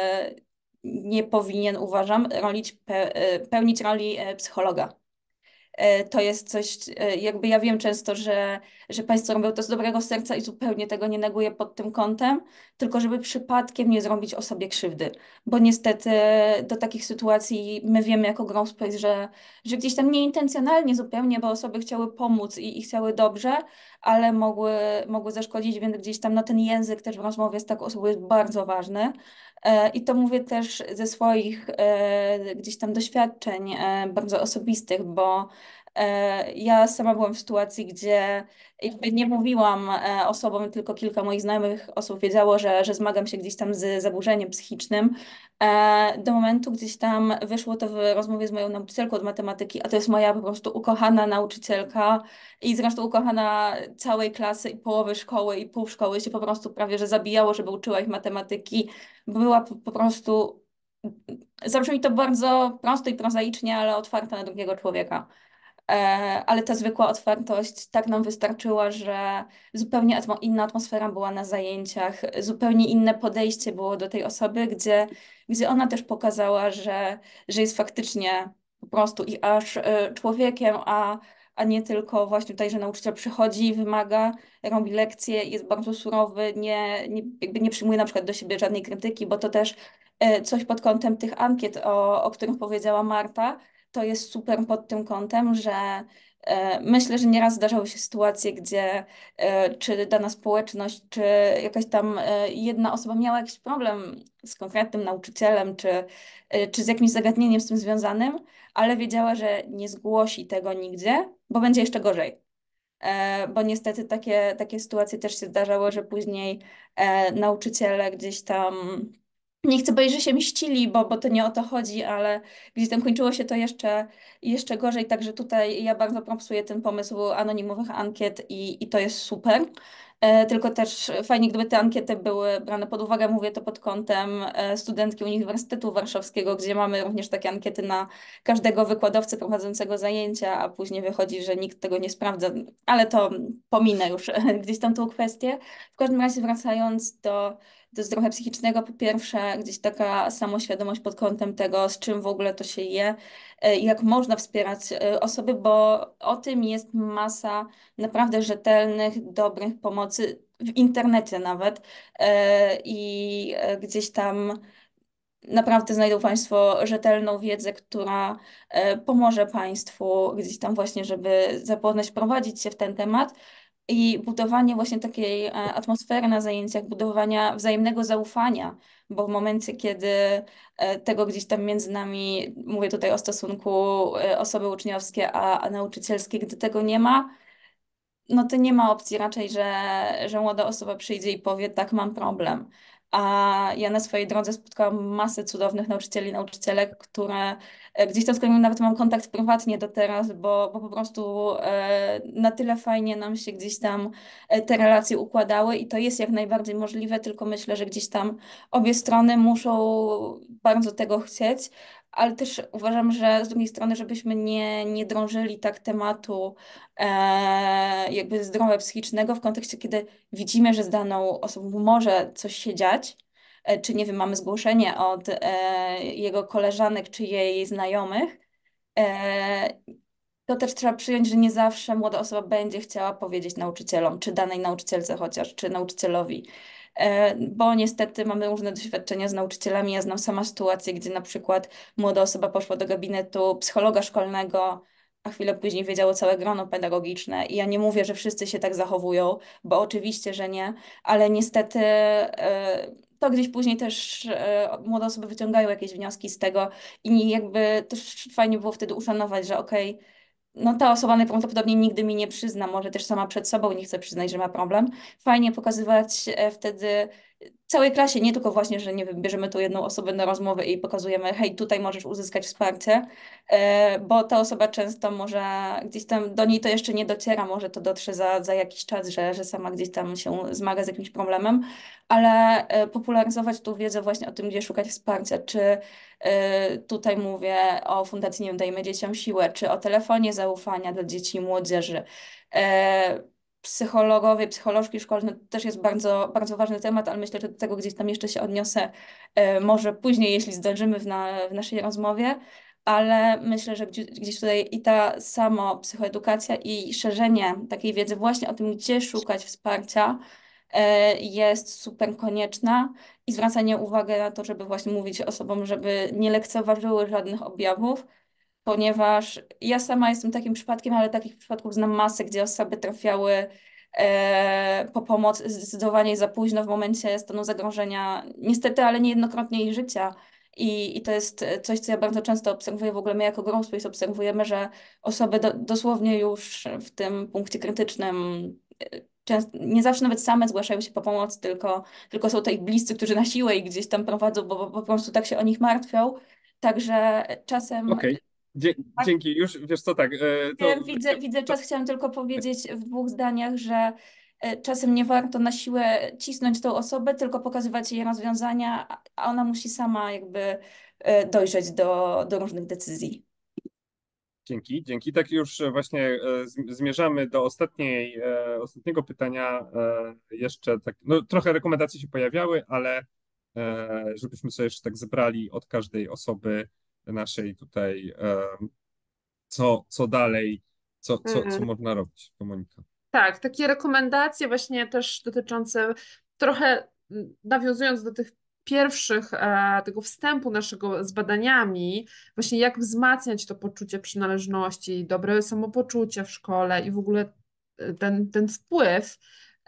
nie powinien, uważam, pełnić roli psychologa. To jest coś, jakby ja wiem często, że Państwo robią to z dobrego serca i zupełnie tego nie neguję pod tym kątem, tylko żeby przypadkiem nie zrobić osobie krzywdy. Bo niestety do takich sytuacji my wiemy jako Grow Space, że gdzieś tam nieintencjonalnie zupełnie, bo osoby chciały pomóc i chciały dobrze, ale mogły zaszkodzić, więc gdzieś tam no, ten język też w rozmowie z taką osobą jest bardzo ważny. I to mówię też ze swoich gdzieś tam doświadczeń bardzo osobistych, bo ja sama byłam w sytuacji, gdzie jakby nie mówiłam osobom, tylko kilka moich znajomych osób wiedziało, że zmagam się gdzieś tam z zaburzeniem psychicznym. Do momentu gdzieś tam wyszło to w rozmowie z moją nauczycielką od matematyki, a to jest moja po prostu ukochana nauczycielka i zresztą ukochana całej klasy i połowy szkoły i pół szkoły się po prostu prawie, że zabijało, żeby uczyła ich matematyki, bo była po prostu, zabrzmi to bardzo prosto i prozaicznie, ale otwarta na drugiego człowieka. ale ta zwykła otwartość tak nam wystarczyła, że zupełnie inna atmosfera była na zajęciach, zupełnie inne podejście było do tej osoby, gdzie ona też pokazała, że jest faktycznie po prostu i aż człowiekiem, a nie tylko właśnie tutaj, że nauczyciel przychodzi, wymaga, robi lekcje, jest bardzo surowy, jakby nie przyjmuje na przykład do siebie żadnej krytyki, bo to też coś pod kątem tych ankiet, o których powiedziała Marta, to jest super pod tym kątem, że myślę, że nieraz zdarzały się sytuacje, gdzie czy dana społeczność, czy jakaś tam jedna osoba miała jakiś problem z konkretnym nauczycielem, czy z jakimś zagadnieniem z tym związanym, ale wiedziała, że nie zgłosi tego nigdzie, bo będzie jeszcze gorzej. Bo niestety takie sytuacje też się zdarzały, że później nauczyciele gdzieś tam, nie chcę powiedzieć, że się mścili, bo to nie o to chodzi, ale gdzieś tam kończyło się to jeszcze gorzej, także tutaj ja bardzo propsuję ten pomysł anonimowych ankiet i to jest super. Tylko też fajnie, gdyby te ankiety były brane pod uwagę, mówię to pod kątem studentki Uniwersytetu Warszawskiego, gdzie mamy również takie ankiety na każdego wykładowcę prowadzącego zajęcia, a później wychodzi, że nikt tego nie sprawdza, ale to pominę już gdzieś tam tą kwestię. W każdym razie wracając do zdrowia psychicznego, po pierwsze gdzieś taka samoświadomość pod kątem tego, z czym w ogóle to się je, jak można wspierać osoby, bo o tym jest masa naprawdę rzetelnych, dobrych pomocy w internecie nawet gdzieś tam naprawdę znajdą Państwo rzetelną wiedzę, która pomoże Państwu gdzieś tam właśnie, żeby zapoznać, wprowadzić się w ten temat i budowanie właśnie takiej atmosfery na zajęciach, budowania wzajemnego zaufania, bo w momencie, kiedy tego gdzieś tam między nami, mówię tutaj o stosunku osoby uczniowskie a nauczycielskie, gdy tego nie ma, no to nie ma opcji raczej, że młoda osoba przyjdzie i powie, tak, mam problem. A ja na swojej drodze spotkałam masę cudownych nauczycieli, nauczycielek, które gdzieś tam z którymi nawet mam kontakt prywatnie do teraz, bo po prostu na tyle fajnie nam się gdzieś tam te relacje układały i to jest jak najbardziej możliwe, tylko myślę, że gdzieś tam obie strony muszą bardzo tego chcieć, ale też uważam, że z drugiej strony, żebyśmy nie drążyli tak tematu jakby zdrowia psychicznego w kontekście, kiedy widzimy, że z daną osobą może coś się dziać, czy nie wiem, mamy zgłoszenie od jego koleżanek czy jej znajomych, e, to też trzeba przyjąć, że nie zawsze młoda osoba będzie chciała powiedzieć nauczycielom, czy danej nauczycielce chociaż, czy nauczycielowi. Bo niestety mamy różne doświadczenia z nauczycielami. Ja znam sama sytuację, gdzie na przykład młoda osoba poszła do gabinetu psychologa szkolnego, a chwilę później wiedziało całe grono pedagogiczne. I ja nie mówię, że wszyscy się tak zachowują, bo oczywiście, że nie, ale niestety to gdzieś później też młode osoby wyciągają jakieś wnioski z tego i jakby też fajnie było wtedy uszanować, że okej, no ta osoba najprawdopodobniej nigdy mi nie przyzna, może też sama przed sobą nie chce przyznać, że ma problem. Fajnie pokazywać wtedy całej klasie, nie tylko właśnie, że nie wiem, bierzemy tu jedną osobę na rozmowę i pokazujemy, hej, tutaj możesz uzyskać wsparcie, bo ta osoba często może gdzieś tam do niej to jeszcze nie dociera, może to dotrze za jakiś czas, że sama gdzieś tam się zmaga z jakimś problemem, ale popularyzować tą wiedzę właśnie o tym, gdzie szukać wsparcia, czy tutaj mówię o Fundacji Nie Dajmy Dzieciom Siłę, czy o telefonie zaufania dla dzieci i młodzieży. Psychologowie, psycholożki szkolne to też jest bardzo, bardzo ważny temat, ale myślę, że do tego gdzieś tam jeszcze się odniosę może później, jeśli zdążymy w naszej rozmowie, ale myślę, że gdzieś tutaj i ta samo psychoedukacja i szerzenie takiej wiedzy właśnie o tym, gdzie szukać wsparcia jest super konieczna i zwracanie uwagi na to, żeby właśnie mówić osobom, żeby nie lekceważyły żadnych objawów, ponieważ ja sama jestem takim przypadkiem, ale takich przypadków znam masę, gdzie osoby trafiały po pomoc zdecydowanie za późno w momencie stanu zagrożenia, niestety, ale niejednokrotnie ich życia. I to jest coś, co ja bardzo często obserwuję, w ogóle my jako Growspace obserwujemy, że osoby dosłownie już w tym punkcie krytycznym nie zawsze nawet same zgłaszają się po pomoc, tylko są to ich bliscy, którzy na siłę ich gdzieś tam prowadzą, bo po prostu tak się o nich martwią. Także czasem Okej, dzięki. Już wiesz co, tak, to, widzę czas, chciałam tylko powiedzieć w dwóch zdaniach, że czasem nie warto na siłę cisnąć tą osobę, tylko pokazywać jej rozwiązania, a ona musi sama jakby dojrzeć do różnych decyzji. Dzięki. Tak już właśnie zmierzamy do ostatniego pytania. Jeszcze tak, no, trochę rekomendacji się pojawiały, ale żebyśmy sobie jeszcze tak zebrali od każdej osoby naszej tutaj, co dalej, co można robić, to Monika. Tak, takie rekomendacje właśnie też dotyczące trochę nawiązując do tych pierwszych, tego wstępu naszego z badaniami, właśnie jak wzmacniać to poczucie przynależności, dobre samopoczucie w szkole i w ogóle ten wpływ.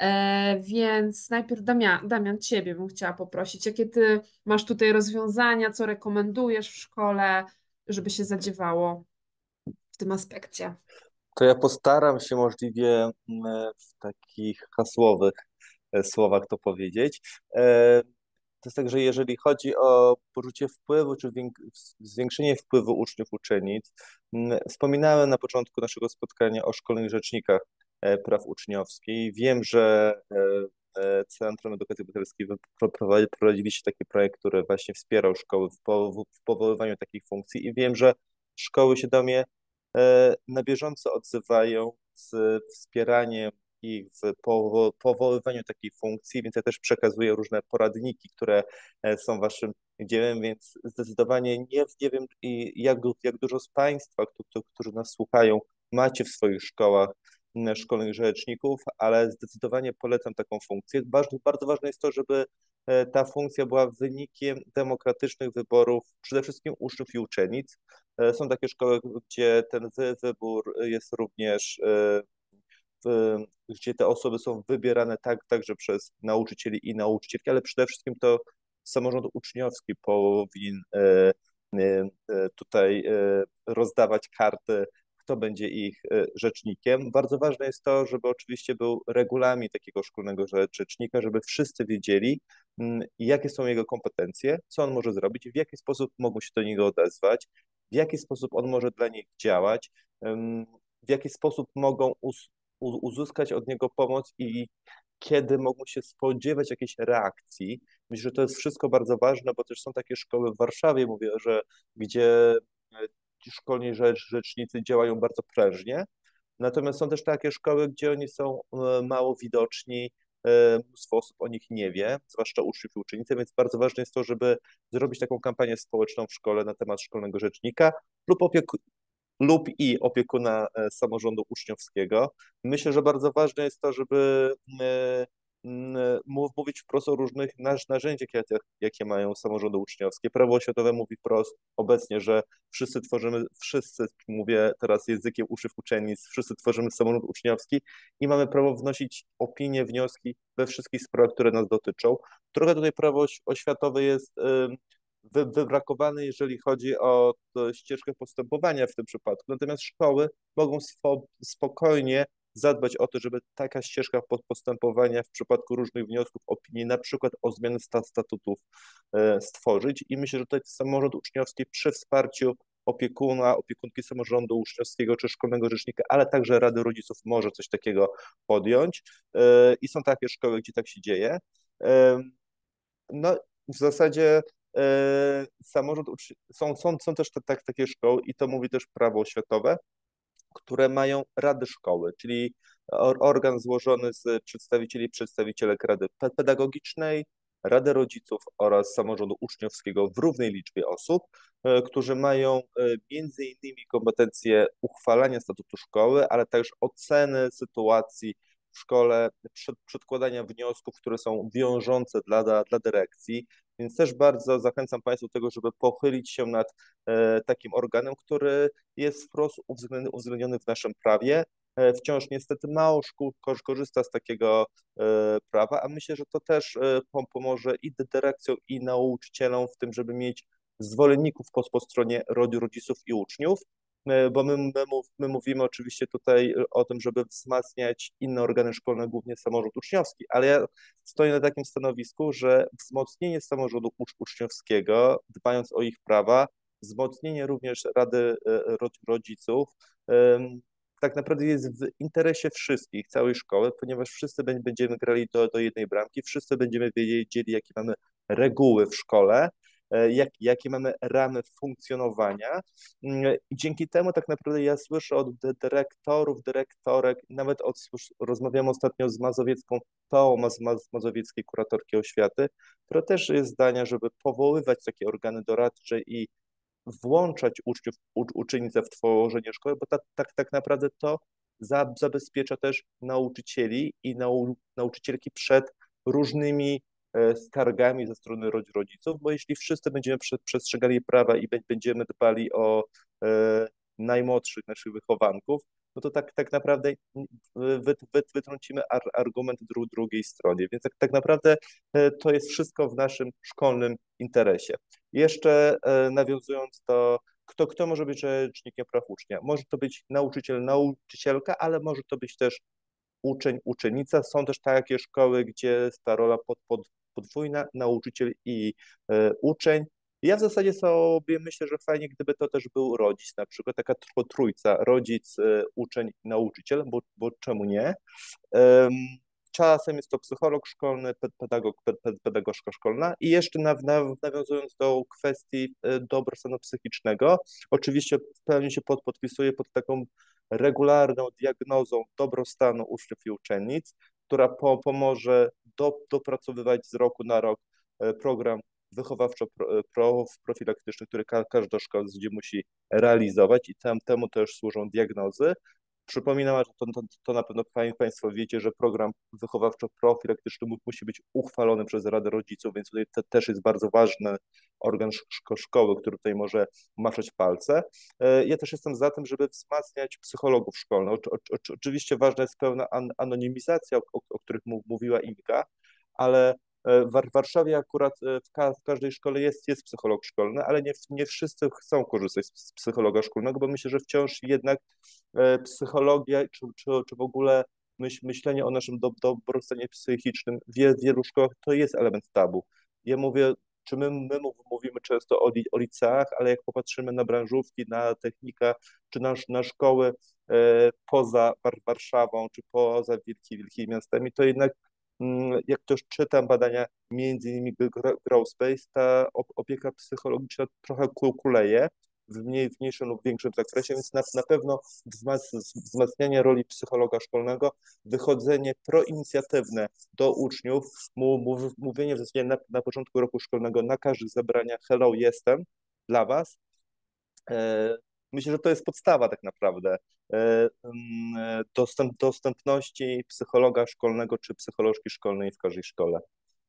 Więc najpierw Damian, ciebie bym chciała poprosić, jakie ty masz tutaj rozwiązania, co rekomendujesz w szkole, żeby się zadziewało w tym aspekcie? To ja postaram się możliwie w takich hasłowych słowach to powiedzieć. To jest tak, że jeżeli chodzi o poczucie wpływu, czy zwiększenie wpływu uczniów, uczennic, wspominałem na początku naszego spotkania o szkolnych rzecznikach praw uczniowskich. Wiem, że Centrum Edukacji Obywatelskiej prowadziliście taki projekt, który właśnie wspierał szkoły w powoływaniu takich funkcji i wiem, że szkoły się do mnie na bieżąco odzywają z wspieraniem ich w powoływaniu takiej funkcji, więc ja też przekazuję różne poradniki, które są waszym dziełem, więc zdecydowanie nie wiem jak dużo z Państwa, którzy nas słuchają, macie w swoich szkołach szkolnych rzeczników, ale zdecydowanie polecam taką funkcję. Bardzo ważne jest to, żeby ta funkcja była wynikiem demokratycznych wyborów przede wszystkim uczniów i uczennic. Są takie szkoły, gdzie ten wybór jest również, gdzie te osoby są wybierane także przez nauczycieli i nauczycielki, ale przede wszystkim to samorząd uczniowski powinien tutaj rozdawać karty, kto będzie ich rzecznikiem. Bardzo ważne jest to, żeby oczywiście był regulamin takiego szkolnego rzecznika, żeby wszyscy wiedzieli, jakie są jego kompetencje, co on może zrobić, w jaki sposób mogą się do niego odezwać, w jaki sposób on może dla nich działać, w jaki sposób mogą uzyskać od niego pomoc i kiedy mogą się spodziewać jakiejś reakcji. Myślę, że to jest wszystko bardzo ważne, bo też są takie szkoły w Warszawie, mówię, że gdzie ci szkolni rzecznicy działają bardzo prężnie, natomiast są też takie szkoły, gdzie oni są mało widoczni, mnóstwo osób o nich nie wie, zwłaszcza uczniów i uczennice, więc bardzo ważne jest to, żeby zrobić taką kampanię społeczną w szkole na temat szkolnego rzecznika lub i opiekuna samorządu uczniowskiego. Myślę, że bardzo ważne jest to, żeby mówić wprost o różnych narzędziach, jakie mają samorządy uczniowskie. Prawo oświatowe mówi wprost obecnie, że wszyscy, mówię teraz językiem uczniów, uczennic, wszyscy tworzymy samorząd uczniowski i mamy prawo wnosić opinie, wnioski we wszystkich sprawach, które nas dotyczą. Trochę tutaj prawo oświatowe jest wybrakowany, jeżeli chodzi o ścieżkę postępowania w tym przypadku. Natomiast szkoły mogą spokojnie zadbać o to, żeby taka ścieżka postępowania w przypadku różnych wniosków, opinii, na przykład o zmianę statutów stworzyć. I myślę, że tutaj samorząd uczniowski przy wsparciu opiekuna, opiekunki samorządu uczniowskiego czy szkolnego rzecznika, ale także Rady Rodziców może coś takiego podjąć. I są takie szkoły, gdzie tak się dzieje. No w zasadzie są też takie szkoły i to mówi też prawo oświatowe, które mają rady szkoły, czyli organ złożony z przedstawicielek Rady Pedagogicznej, Rady Rodziców oraz samorządu uczniowskiego w równej liczbie osób, którzy mają między innymi kompetencje uchwalania statutu szkoły, ale też oceny sytuacji w szkole, przedkładania wniosków, które są wiążące dla dyrekcji. Więc też bardzo zachęcam Państwa do tego, żeby pochylić się nad takim organem, który jest wprost uwzględniony w naszym prawie. Wciąż niestety mało szkół korzysta z takiego prawa, a myślę, że to też pomoże i dyrekcjom, i nauczycielom w tym, żeby mieć zwolenników po stronie rodziców i uczniów, bo my mówimy oczywiście tutaj o tym, żeby wzmacniać inne organy szkolne, głównie samorząd uczniowski, ale ja stoję na takim stanowisku, że wzmocnienie samorządu uczniowskiego, dbając o ich prawa, wzmocnienie również Rady Rodziców, tak naprawdę jest w interesie wszystkich, całej szkoły, ponieważ wszyscy będziemy grali do jednej bramki, wszyscy będziemy wiedzieli, jakie mamy reguły w szkole jakie mamy ramy funkcjonowania. I dzięki temu tak naprawdę ja słyszę od dyrektorów, dyrektorek, nawet rozmawiam ostatnio z mazowiecką PO, mazowieckiej kuratorki oświaty, która też jest zdania, żeby powoływać takie organy doradcze i włączać uczniów, uczennice w tworzenie szkoły, bo tak naprawdę to zabezpiecza też nauczycieli i nauczycielki przed różnymi skargami ze strony rodziców, bo jeśli wszyscy będziemy przestrzegali prawa i będziemy dbali o najmłodszych naszych wychowanków, no to tak naprawdę wytrącimy argument drugiej stronie. Więc tak naprawdę to jest wszystko w naszym szkolnym interesie. Jeszcze nawiązując do kto może być rzecznikiem praw ucznia? Może to być nauczyciel, nauczycielka, ale może to być też uczeń, uczennica. Są też takie szkoły, gdzie jest ta rola podwójna, nauczyciel i uczeń. Ja w zasadzie sobie myślę, że fajnie, gdyby to też był rodzic, na przykład taka trójca, rodzic, uczeń, nauczyciel, bo czemu nie? Czasem jest to psycholog szkolny, pedagogzka szkolna i jeszcze nawiązując do kwestii dobrostanu psychicznego, oczywiście w pełni się podpisuję pod taką regularną diagnozą dobrostanu uczniów i uczennic, która pomoże dopracowywać z roku na rok program wychowawczo-profilaktyczny, który każda szkoła musi realizować i temu też służą diagnozy. Przypominam, że to na pewno Państwo wiecie, że program wychowawczo-profilaktyczny musi być uchwalony przez Radę Rodziców, więc tutaj też jest bardzo ważny organ szkoły, który tutaj może maszać palce. Ja też jestem za tym, żeby wzmacniać psychologów szkolnych. Oczywiście ważna jest pełna anonimizacja, o których mówiła Inga, ale w Warszawie akurat w każdej szkole jest psycholog szkolny, ale nie wszyscy chcą korzystać z psychologa szkolnego, bo myślę, że wciąż jednak psychologia czy w ogóle myślenie o naszym dobrostanie psychicznym w wielu szkołach to jest element tabu. Ja mówię, czy my mówimy często o liceach, ale jak popatrzymy na branżówki, na technika, czy na szkoły poza Warszawą, czy poza wielkimi miastami, to jednak jak też czytam badania, między innymi Growspace, ta opieka psychologiczna trochę kuleje w mniejszym lub większym zakresie, więc na pewno wzmacnianie roli psychologa szkolnego, wychodzenie proinicjatywne do uczniów, mówienie w zasadzie na początku roku szkolnego na każdych zebraniach hello, jestem dla was. Myślę, że to jest podstawa tak naprawdę dostępności psychologa szkolnego czy psycholożki szkolnej w każdej szkole.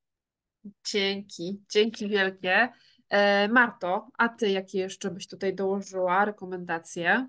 Dzięki wielkie. Marto, a ty jakie jeszcze byś tutaj dołożyła rekomendacje?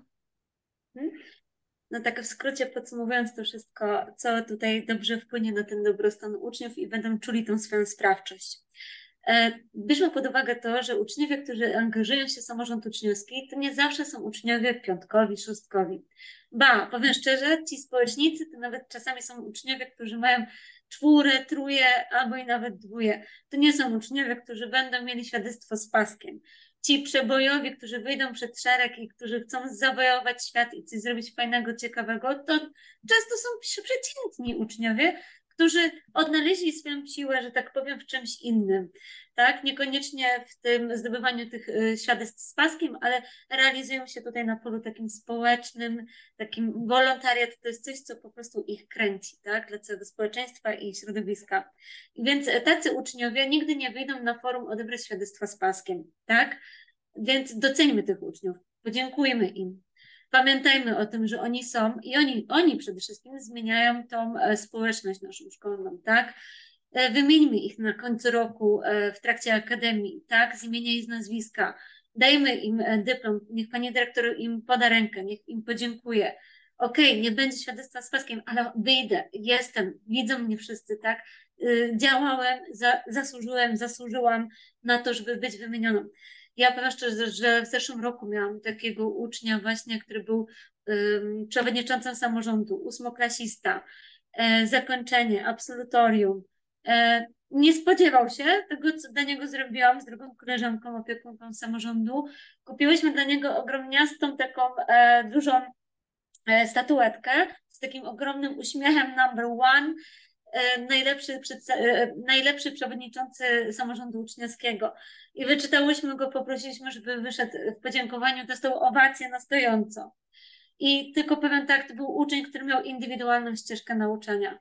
No tak w skrócie podsumowując to wszystko, co tutaj dobrze wpłynie na ten dobrostan uczniów i będą czuli tą swoją sprawczość. Bierzmy pod uwagę to, że uczniowie, którzy angażują się w samorząd uczniowski, to nie zawsze są uczniowie piątkowi, szóstkowi. Ba, powiem szczerze, ci społecznicy to nawet czasami są uczniowie, którzy mają 4, 3 albo i nawet 2. To nie są uczniowie, którzy będą mieli świadectwo z paskiem. Ci przebojowi, którzy wyjdą przed szereg i którzy chcą zawojować świat i coś zrobić fajnego, ciekawego, to często są przeciętni uczniowie, którzy odnaleźli swoją siłę, że tak powiem, w czymś innym, tak? Niekoniecznie w tym zdobywaniu tych świadectw z paskiem, ale realizują się tutaj na polu takim społecznym, takim wolontariat, to jest coś, co po prostu ich kręci, tak? Dla całego społeczeństwa i środowiska. Więc tacy uczniowie nigdy nie wyjdą na forum odebrać świadectwa z paskiem, tak? Więc doceńmy tych uczniów, podziękujmy im. Pamiętajmy o tym, że oni są i oni przede wszystkim zmieniają tą społeczność naszą szkolną, tak? Wymieńmy ich na końcu roku w trakcie akademii, tak? Z imienia i z nazwiska. Dajmy im dyplom, niech pani dyrektor im poda rękę, niech im podziękuje. Okej, nie będzie świadectwa z paskiem, ale wyjdę, jestem, widzą mnie wszyscy, tak? Działałem, zasłużyłam na to, żeby być wymienioną. Ja powiem szczerze, że w zeszłym roku miałam takiego ucznia właśnie, który był przewodniczącym samorządu, 8-klasista, zakończenie, absolutorium. Nie spodziewał się tego, co dla niego zrobiłam z drugą koleżanką, opiekunką samorządu. Kupiłyśmy dla niego ogromniastą taką dużą statuetkę z takim ogromnym uśmiechem number 1. najlepszy przewodniczący samorządu uczniowskiego. I wyczytałyśmy go, poprosiliśmy, żeby wyszedł w podziękowaniu, dostał owację na stojąco. I tylko powiem tak, to był uczeń, który miał indywidualną ścieżkę nauczania.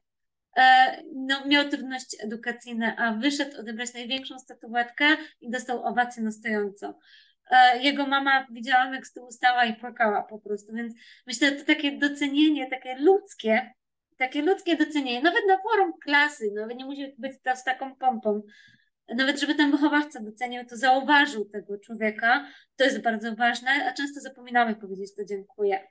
No, miał trudności edukacyjne, a wyszedł odebrać największą statuetkę i dostał owację na stojąco. Jego mama, widziałam, jak z tyłu stała i płakała po prostu, więc myślę, że to takie docenienie, takie ludzkie docenienie, nawet na forum klasy, nawet nie musi być to z taką pompą, nawet żeby ten wychowawca docenił, to zauważył tego człowieka, to jest bardzo ważne, a często zapominamy powiedzieć to dziękuję.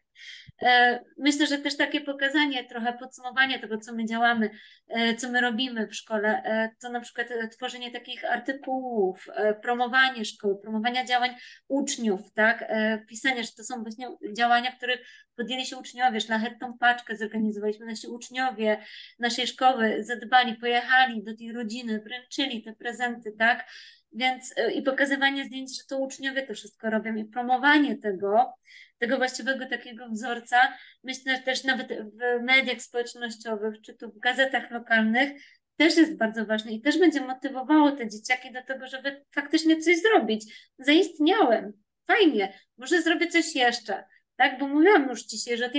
Myślę, że też takie pokazanie, trochę podsumowanie tego, co my działamy, co my robimy w szkole, to na przykład tworzenie takich artykułów, promowanie szkoły, promowania działań uczniów, tak? Pisanie, że to są właśnie działania, które podjęli się uczniowie, szlachetną paczkę zorganizowaliśmy, nasi uczniowie naszej szkoły zadbali, pojechali do tej rodziny, wręczyli te prezenty, tak? Więc i pokazywanie zdjęć, że to uczniowie to wszystko robią i promowanie tego właściwego takiego wzorca. Myślę, że też nawet w mediach społecznościowych, czy tu w gazetach lokalnych też jest bardzo ważne i też będzie motywowało te dzieciaki do tego, żeby faktycznie coś zrobić. Zaistniałem, fajnie, może zrobię coś jeszcze, tak? Bo mówiłam już dzisiaj, że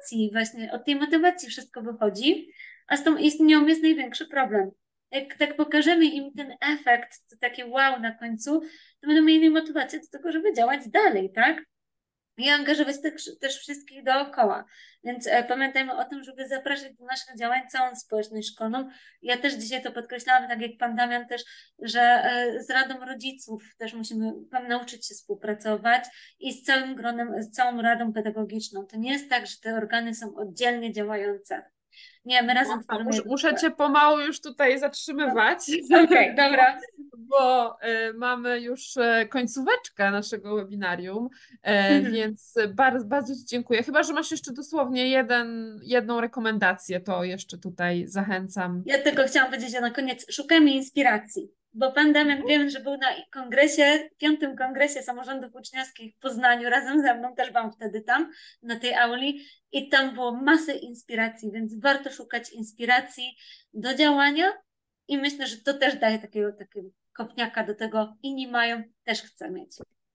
od tej motywacji wszystko wychodzi, a z tą istnią jest największy problem. Jak tak pokażemy im ten efekt, to takie wow na końcu, to będą mieli motywację do tego, żeby działać dalej, tak? I angażować też wszystkich dookoła. Więc pamiętajmy o tym, żeby zapraszać do naszych działań całą społeczność szkolną. Ja też dzisiaj to podkreślałam, tak jak pan Damian też, że z Radą Rodziców też musimy nauczyć się współpracować i z całym gronem, z całą Radą Pedagogiczną. To nie jest tak, że te organy są oddzielnie działające. Nie, my razem tworzymy Muszę cię pomału już tutaj zatrzymywać. Okej, dobra. Bo mamy już końcóweczkę naszego webinarium, więc bardzo, bardzo Ci dziękuję. Chyba że masz jeszcze dosłownie jedną rekomendację, to jeszcze tutaj zachęcam. Ja tylko chciałam powiedzieć, że na koniec szukamy inspiracji, bo pan Damian wiem, że był na kongresie, 5. Kongresie Samorządów Uczniowskich w Poznaniu, razem ze mną, też byłam wtedy tam, na tej auli i tam było masę inspiracji, więc warto szukać inspiracji do działania i myślę, że to też daje takiego kopniaka do tego, inni mają, też chcę mieć.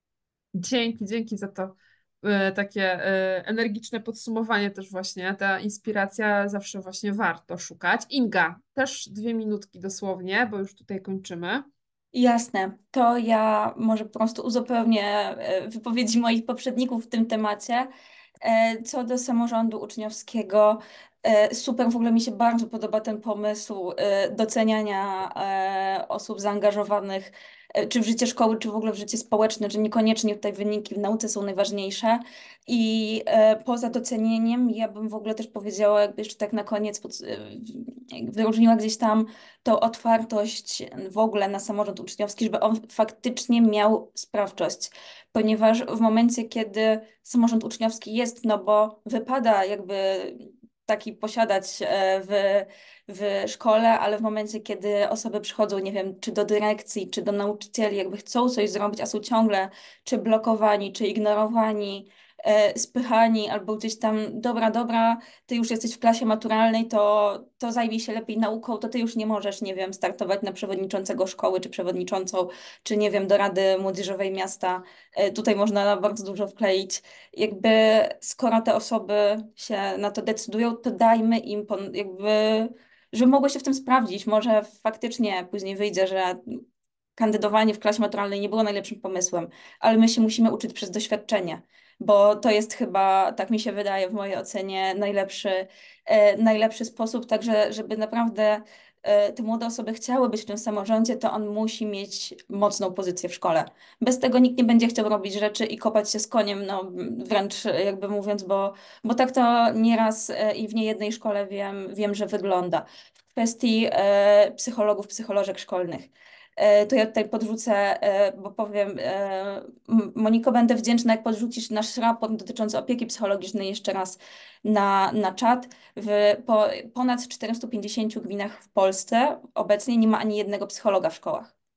Dzięki za to takie energiczne podsumowanie też właśnie. Ta inspiracja zawsze właśnie warto szukać. Inga, też 2 minutki dosłownie, bo już tutaj kończymy. Jasne, to ja może po prostu uzupełnię wypowiedzi moich poprzedników w tym temacie. Co do samorządu uczniowskiego, super, w ogóle mi się bardzo podoba ten pomysł doceniania osób zaangażowanych czy w życie szkoły, czy w ogóle w życie społeczne, że niekoniecznie tutaj wyniki w nauce są najważniejsze. I poza docenieniem, ja bym w ogóle też powiedziała, jakby jeszcze tak na koniec wyróżniła gdzieś tam tą otwartość w ogóle na samorząd uczniowski, żeby on faktycznie miał sprawczość. Ponieważ w momencie, kiedy samorząd uczniowski jest, no bo wypada jakby taki posiadać w szkole, ale w momencie, kiedy osoby przychodzą, nie wiem, czy do dyrekcji, czy do nauczycieli, jakby chcą coś zrobić, a są ciągle czy blokowani, czy ignorowani, spychani, albo gdzieś tam, dobra, ty już jesteś w klasie maturalnej, to zajmij się lepiej nauką, to ty już nie możesz, nie wiem, startować na przewodniczącego szkoły, czy przewodniczącą, czy nie wiem, do Rady Młodzieżowej Miasta. Tutaj można bardzo dużo wkleić. Jakby skoro te osoby się na to decydują, to dajmy im jakby, żeby mogły się w tym sprawdzić. Może faktycznie później wyjdzie, że kandydowanie w klasie maturalnej nie było najlepszym pomysłem, ale my się musimy uczyć przez doświadczenie, bo to jest chyba, tak mi się wydaje, w mojej ocenie najlepszy sposób, także żeby naprawdę te młode osoby chciały być w tym samorządzie, to on musi mieć mocną pozycję w szkole. Bez tego nikt nie będzie chciał robić rzeczy i kopać się z koniem, no wręcz jakby mówiąc, bo tak to nieraz i w niejednej szkole wiem, że wygląda. W kwestii psychologów, psycholożek szkolnych. To ja tutaj podrzucę, bo powiem, Moniko, będę wdzięczna, jak podrzucisz nasz raport dotyczący opieki psychologicznej jeszcze raz na czat. W ponad 450 gminach w Polsce obecnie nie ma ani jednego psychologa w szkołach.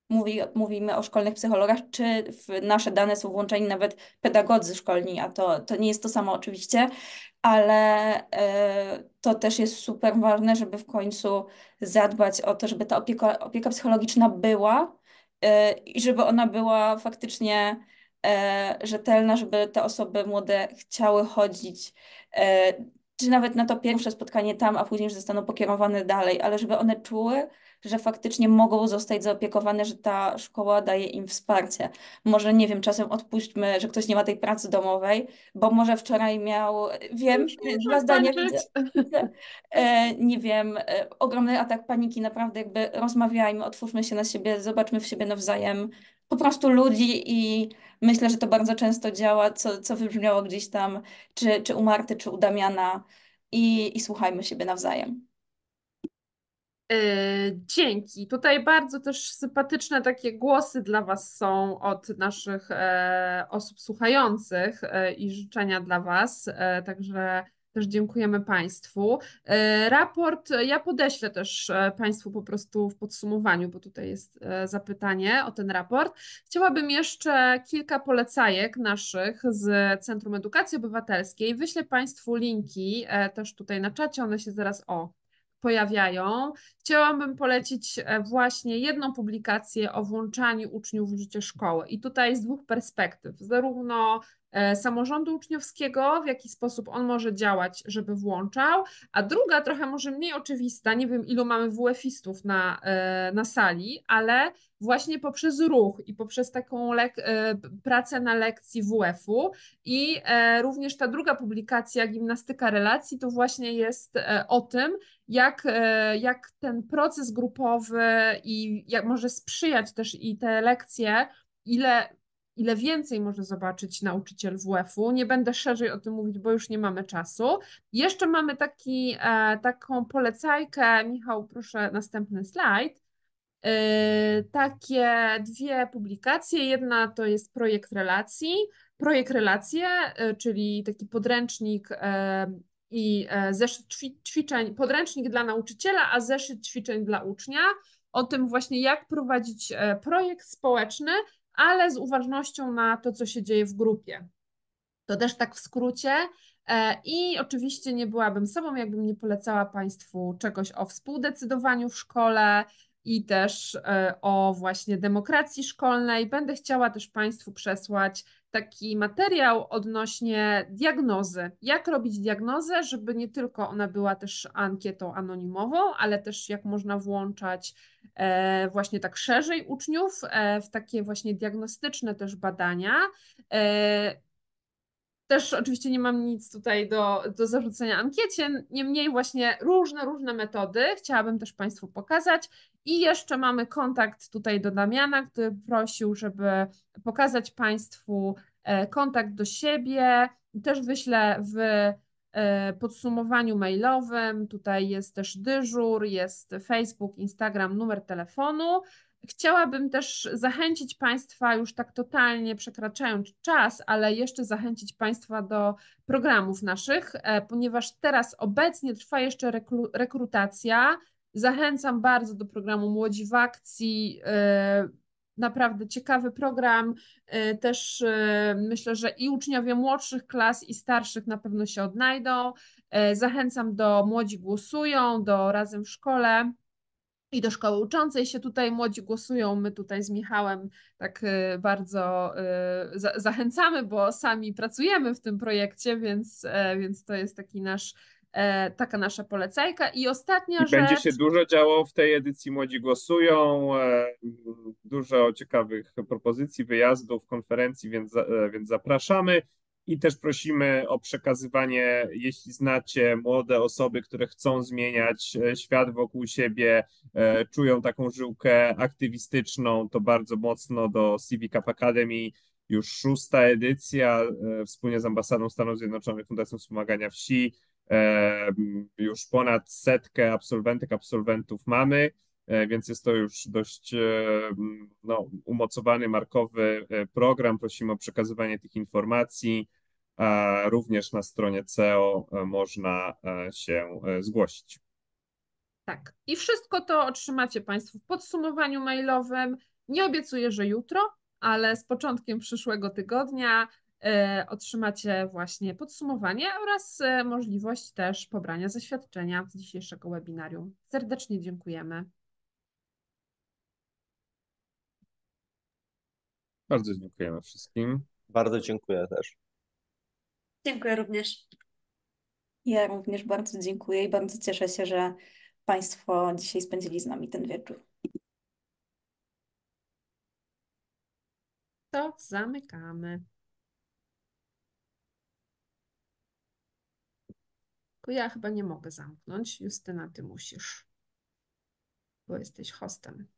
mówimy o szkolnych psychologach, czy w nasze dane są włączeni nawet pedagodzy szkolni, a to nie jest to samo oczywiście, ale to też jest super ważne, żeby w końcu zadbać o to, żeby ta opieka psychologiczna była i żeby ona była faktycznie rzetelna, żeby te osoby młode chciały chodzić, e, czy nawet na to pierwsze spotkanie tam, a później już zostaną pokierowane dalej, ale żeby one czuły, że faktycznie mogą zostać zaopiekowane, że ta szkoła daje im wsparcie. Może, nie wiem, czasem odpuśćmy, że ktoś nie ma tej pracy domowej, bo może wczoraj miał, wiem, Już dwa muszę zdania kończyć. widzę, nie wiem, ogromny atak paniki, naprawdę jakby rozmawiajmy, otwórzmy się na siebie, zobaczmy w siebie nawzajem, po prostu ludzi i myślę, że to bardzo często działa, co wybrzmiało gdzieś tam, czy u Marty, czy u Damiana i słuchajmy siebie nawzajem. Dzięki. Tutaj bardzo też sympatyczne takie głosy dla Was są od naszych osób słuchających i życzenia dla Was. Także też dziękujemy Państwu. Raport ja podeślę też Państwu po prostu w podsumowaniu, bo tutaj jest zapytanie o ten raport. Chciałabym jeszcze kilka polecajek naszych z Centrum Edukacji Obywatelskiej. Wyślę Państwu linki też tutaj na czacie, one się zaraz pojawiają. Chciałabym polecić właśnie jedną publikację o włączaniu uczniów w życie szkoły. I tutaj z dwóch perspektyw, zarówno samorządu uczniowskiego, w jaki sposób on może działać, żeby włączał, a druga, trochę może mniej oczywista, nie wiem ilu mamy WF-istów na sali, ale właśnie poprzez ruch i poprzez taką pracę na lekcji WF-u i również ta druga publikacja, Gimnastyka relacji, to właśnie jest o tym, jak ten proces grupowy i jak może sprzyjać też i te lekcje, ile więcej może zobaczyć nauczyciel WF-u. Nie będę szerzej o tym mówić, bo już nie mamy czasu. Jeszcze mamy taką polecajkę. Michał, proszę następny slajd. Takie dwie publikacje. Jedna to jest projekt relacji. Projekt relacje, czyli taki podręcznik i zeszyt ćwiczeń, podręcznik dla nauczyciela, a zeszyt ćwiczeń dla ucznia. O tym właśnie, jak prowadzić projekt społeczny, ale z uważnością na to, co się dzieje w grupie. To też tak w skrócie. I oczywiście nie byłabym sobą, jakbym nie polecała Państwu czegoś o współdecydowaniu w szkole i też o właśnie demokracji szkolnej. Będę chciała też Państwu przesłać taki materiał odnośnie diagnozy. Jak robić diagnozę, żeby nie tylko ona była też ankietą anonimową, ale też jak można włączać właśnie tak szerzej uczniów w takie właśnie diagnostyczne też badania. Też oczywiście nie mam nic tutaj do zarzucenia ankiecie, niemniej właśnie różne metody chciałabym też Państwu pokazać. I jeszcze mamy kontakt tutaj do Damiana, który prosił, żeby pokazać Państwu kontakt do siebie. Też wyślę w podsumowaniu mailowym. Tutaj jest też dyżur, jest Facebook, Instagram, numer telefonu. Chciałabym też zachęcić Państwa, już tak totalnie przekraczając czas, ale jeszcze zachęcić Państwa do programów naszych, ponieważ teraz obecnie trwa jeszcze rekrutacja. Zachęcam bardzo do programu Młodzi w Akcji. Naprawdę ciekawy program. Też myślę, że i uczniowie młodszych klas, i starszych na pewno się odnajdą. Zachęcam do Młodzi Głosują, do Razem w Szkole i do szkoły uczącej się. Tutaj młodzi głosują, my tutaj z Michałem tak bardzo zachęcamy, bo sami pracujemy w tym projekcie, więc to jest taka nasza polecajka. I ostatnia I będzie się rzecz. dużo działo w tej edycji Młodzi Głosują, dużo ciekawych propozycji, wyjazdów, konferencji, więc zapraszamy. I też prosimy o przekazywanie, jeśli znacie młode osoby, które chcą zmieniać świat wokół siebie, czują taką żyłkę aktywistyczną, to bardzo mocno do Civic Up Academy. Już 6. edycja, wspólnie z Ambasadą Stanów Zjednoczonych, Fundacją Wspomagania Wsi. Już ponad 100 absolwentek, absolwentów mamy, więc jest to już dość umocowany, markowy program. Prosimy o przekazywanie tych informacji, a również na stronie CEO można się zgłosić. Tak. I wszystko to otrzymacie Państwo w podsumowaniu mailowym. Nie obiecuję, że jutro, ale z początkiem przyszłego tygodnia otrzymacie właśnie podsumowanie oraz możliwość też pobrania zaświadczenia z dzisiejszego webinarium. Serdecznie dziękujemy. Bardzo dziękujemy wszystkim. Bardzo dziękuję też. Dziękuję również. Ja również bardzo dziękuję i bardzo cieszę się, że Państwo dzisiaj spędzili z nami ten wieczór. To zamykamy. Tylko ja chyba nie mogę zamknąć. Justyna, ty musisz, bo jesteś hostem.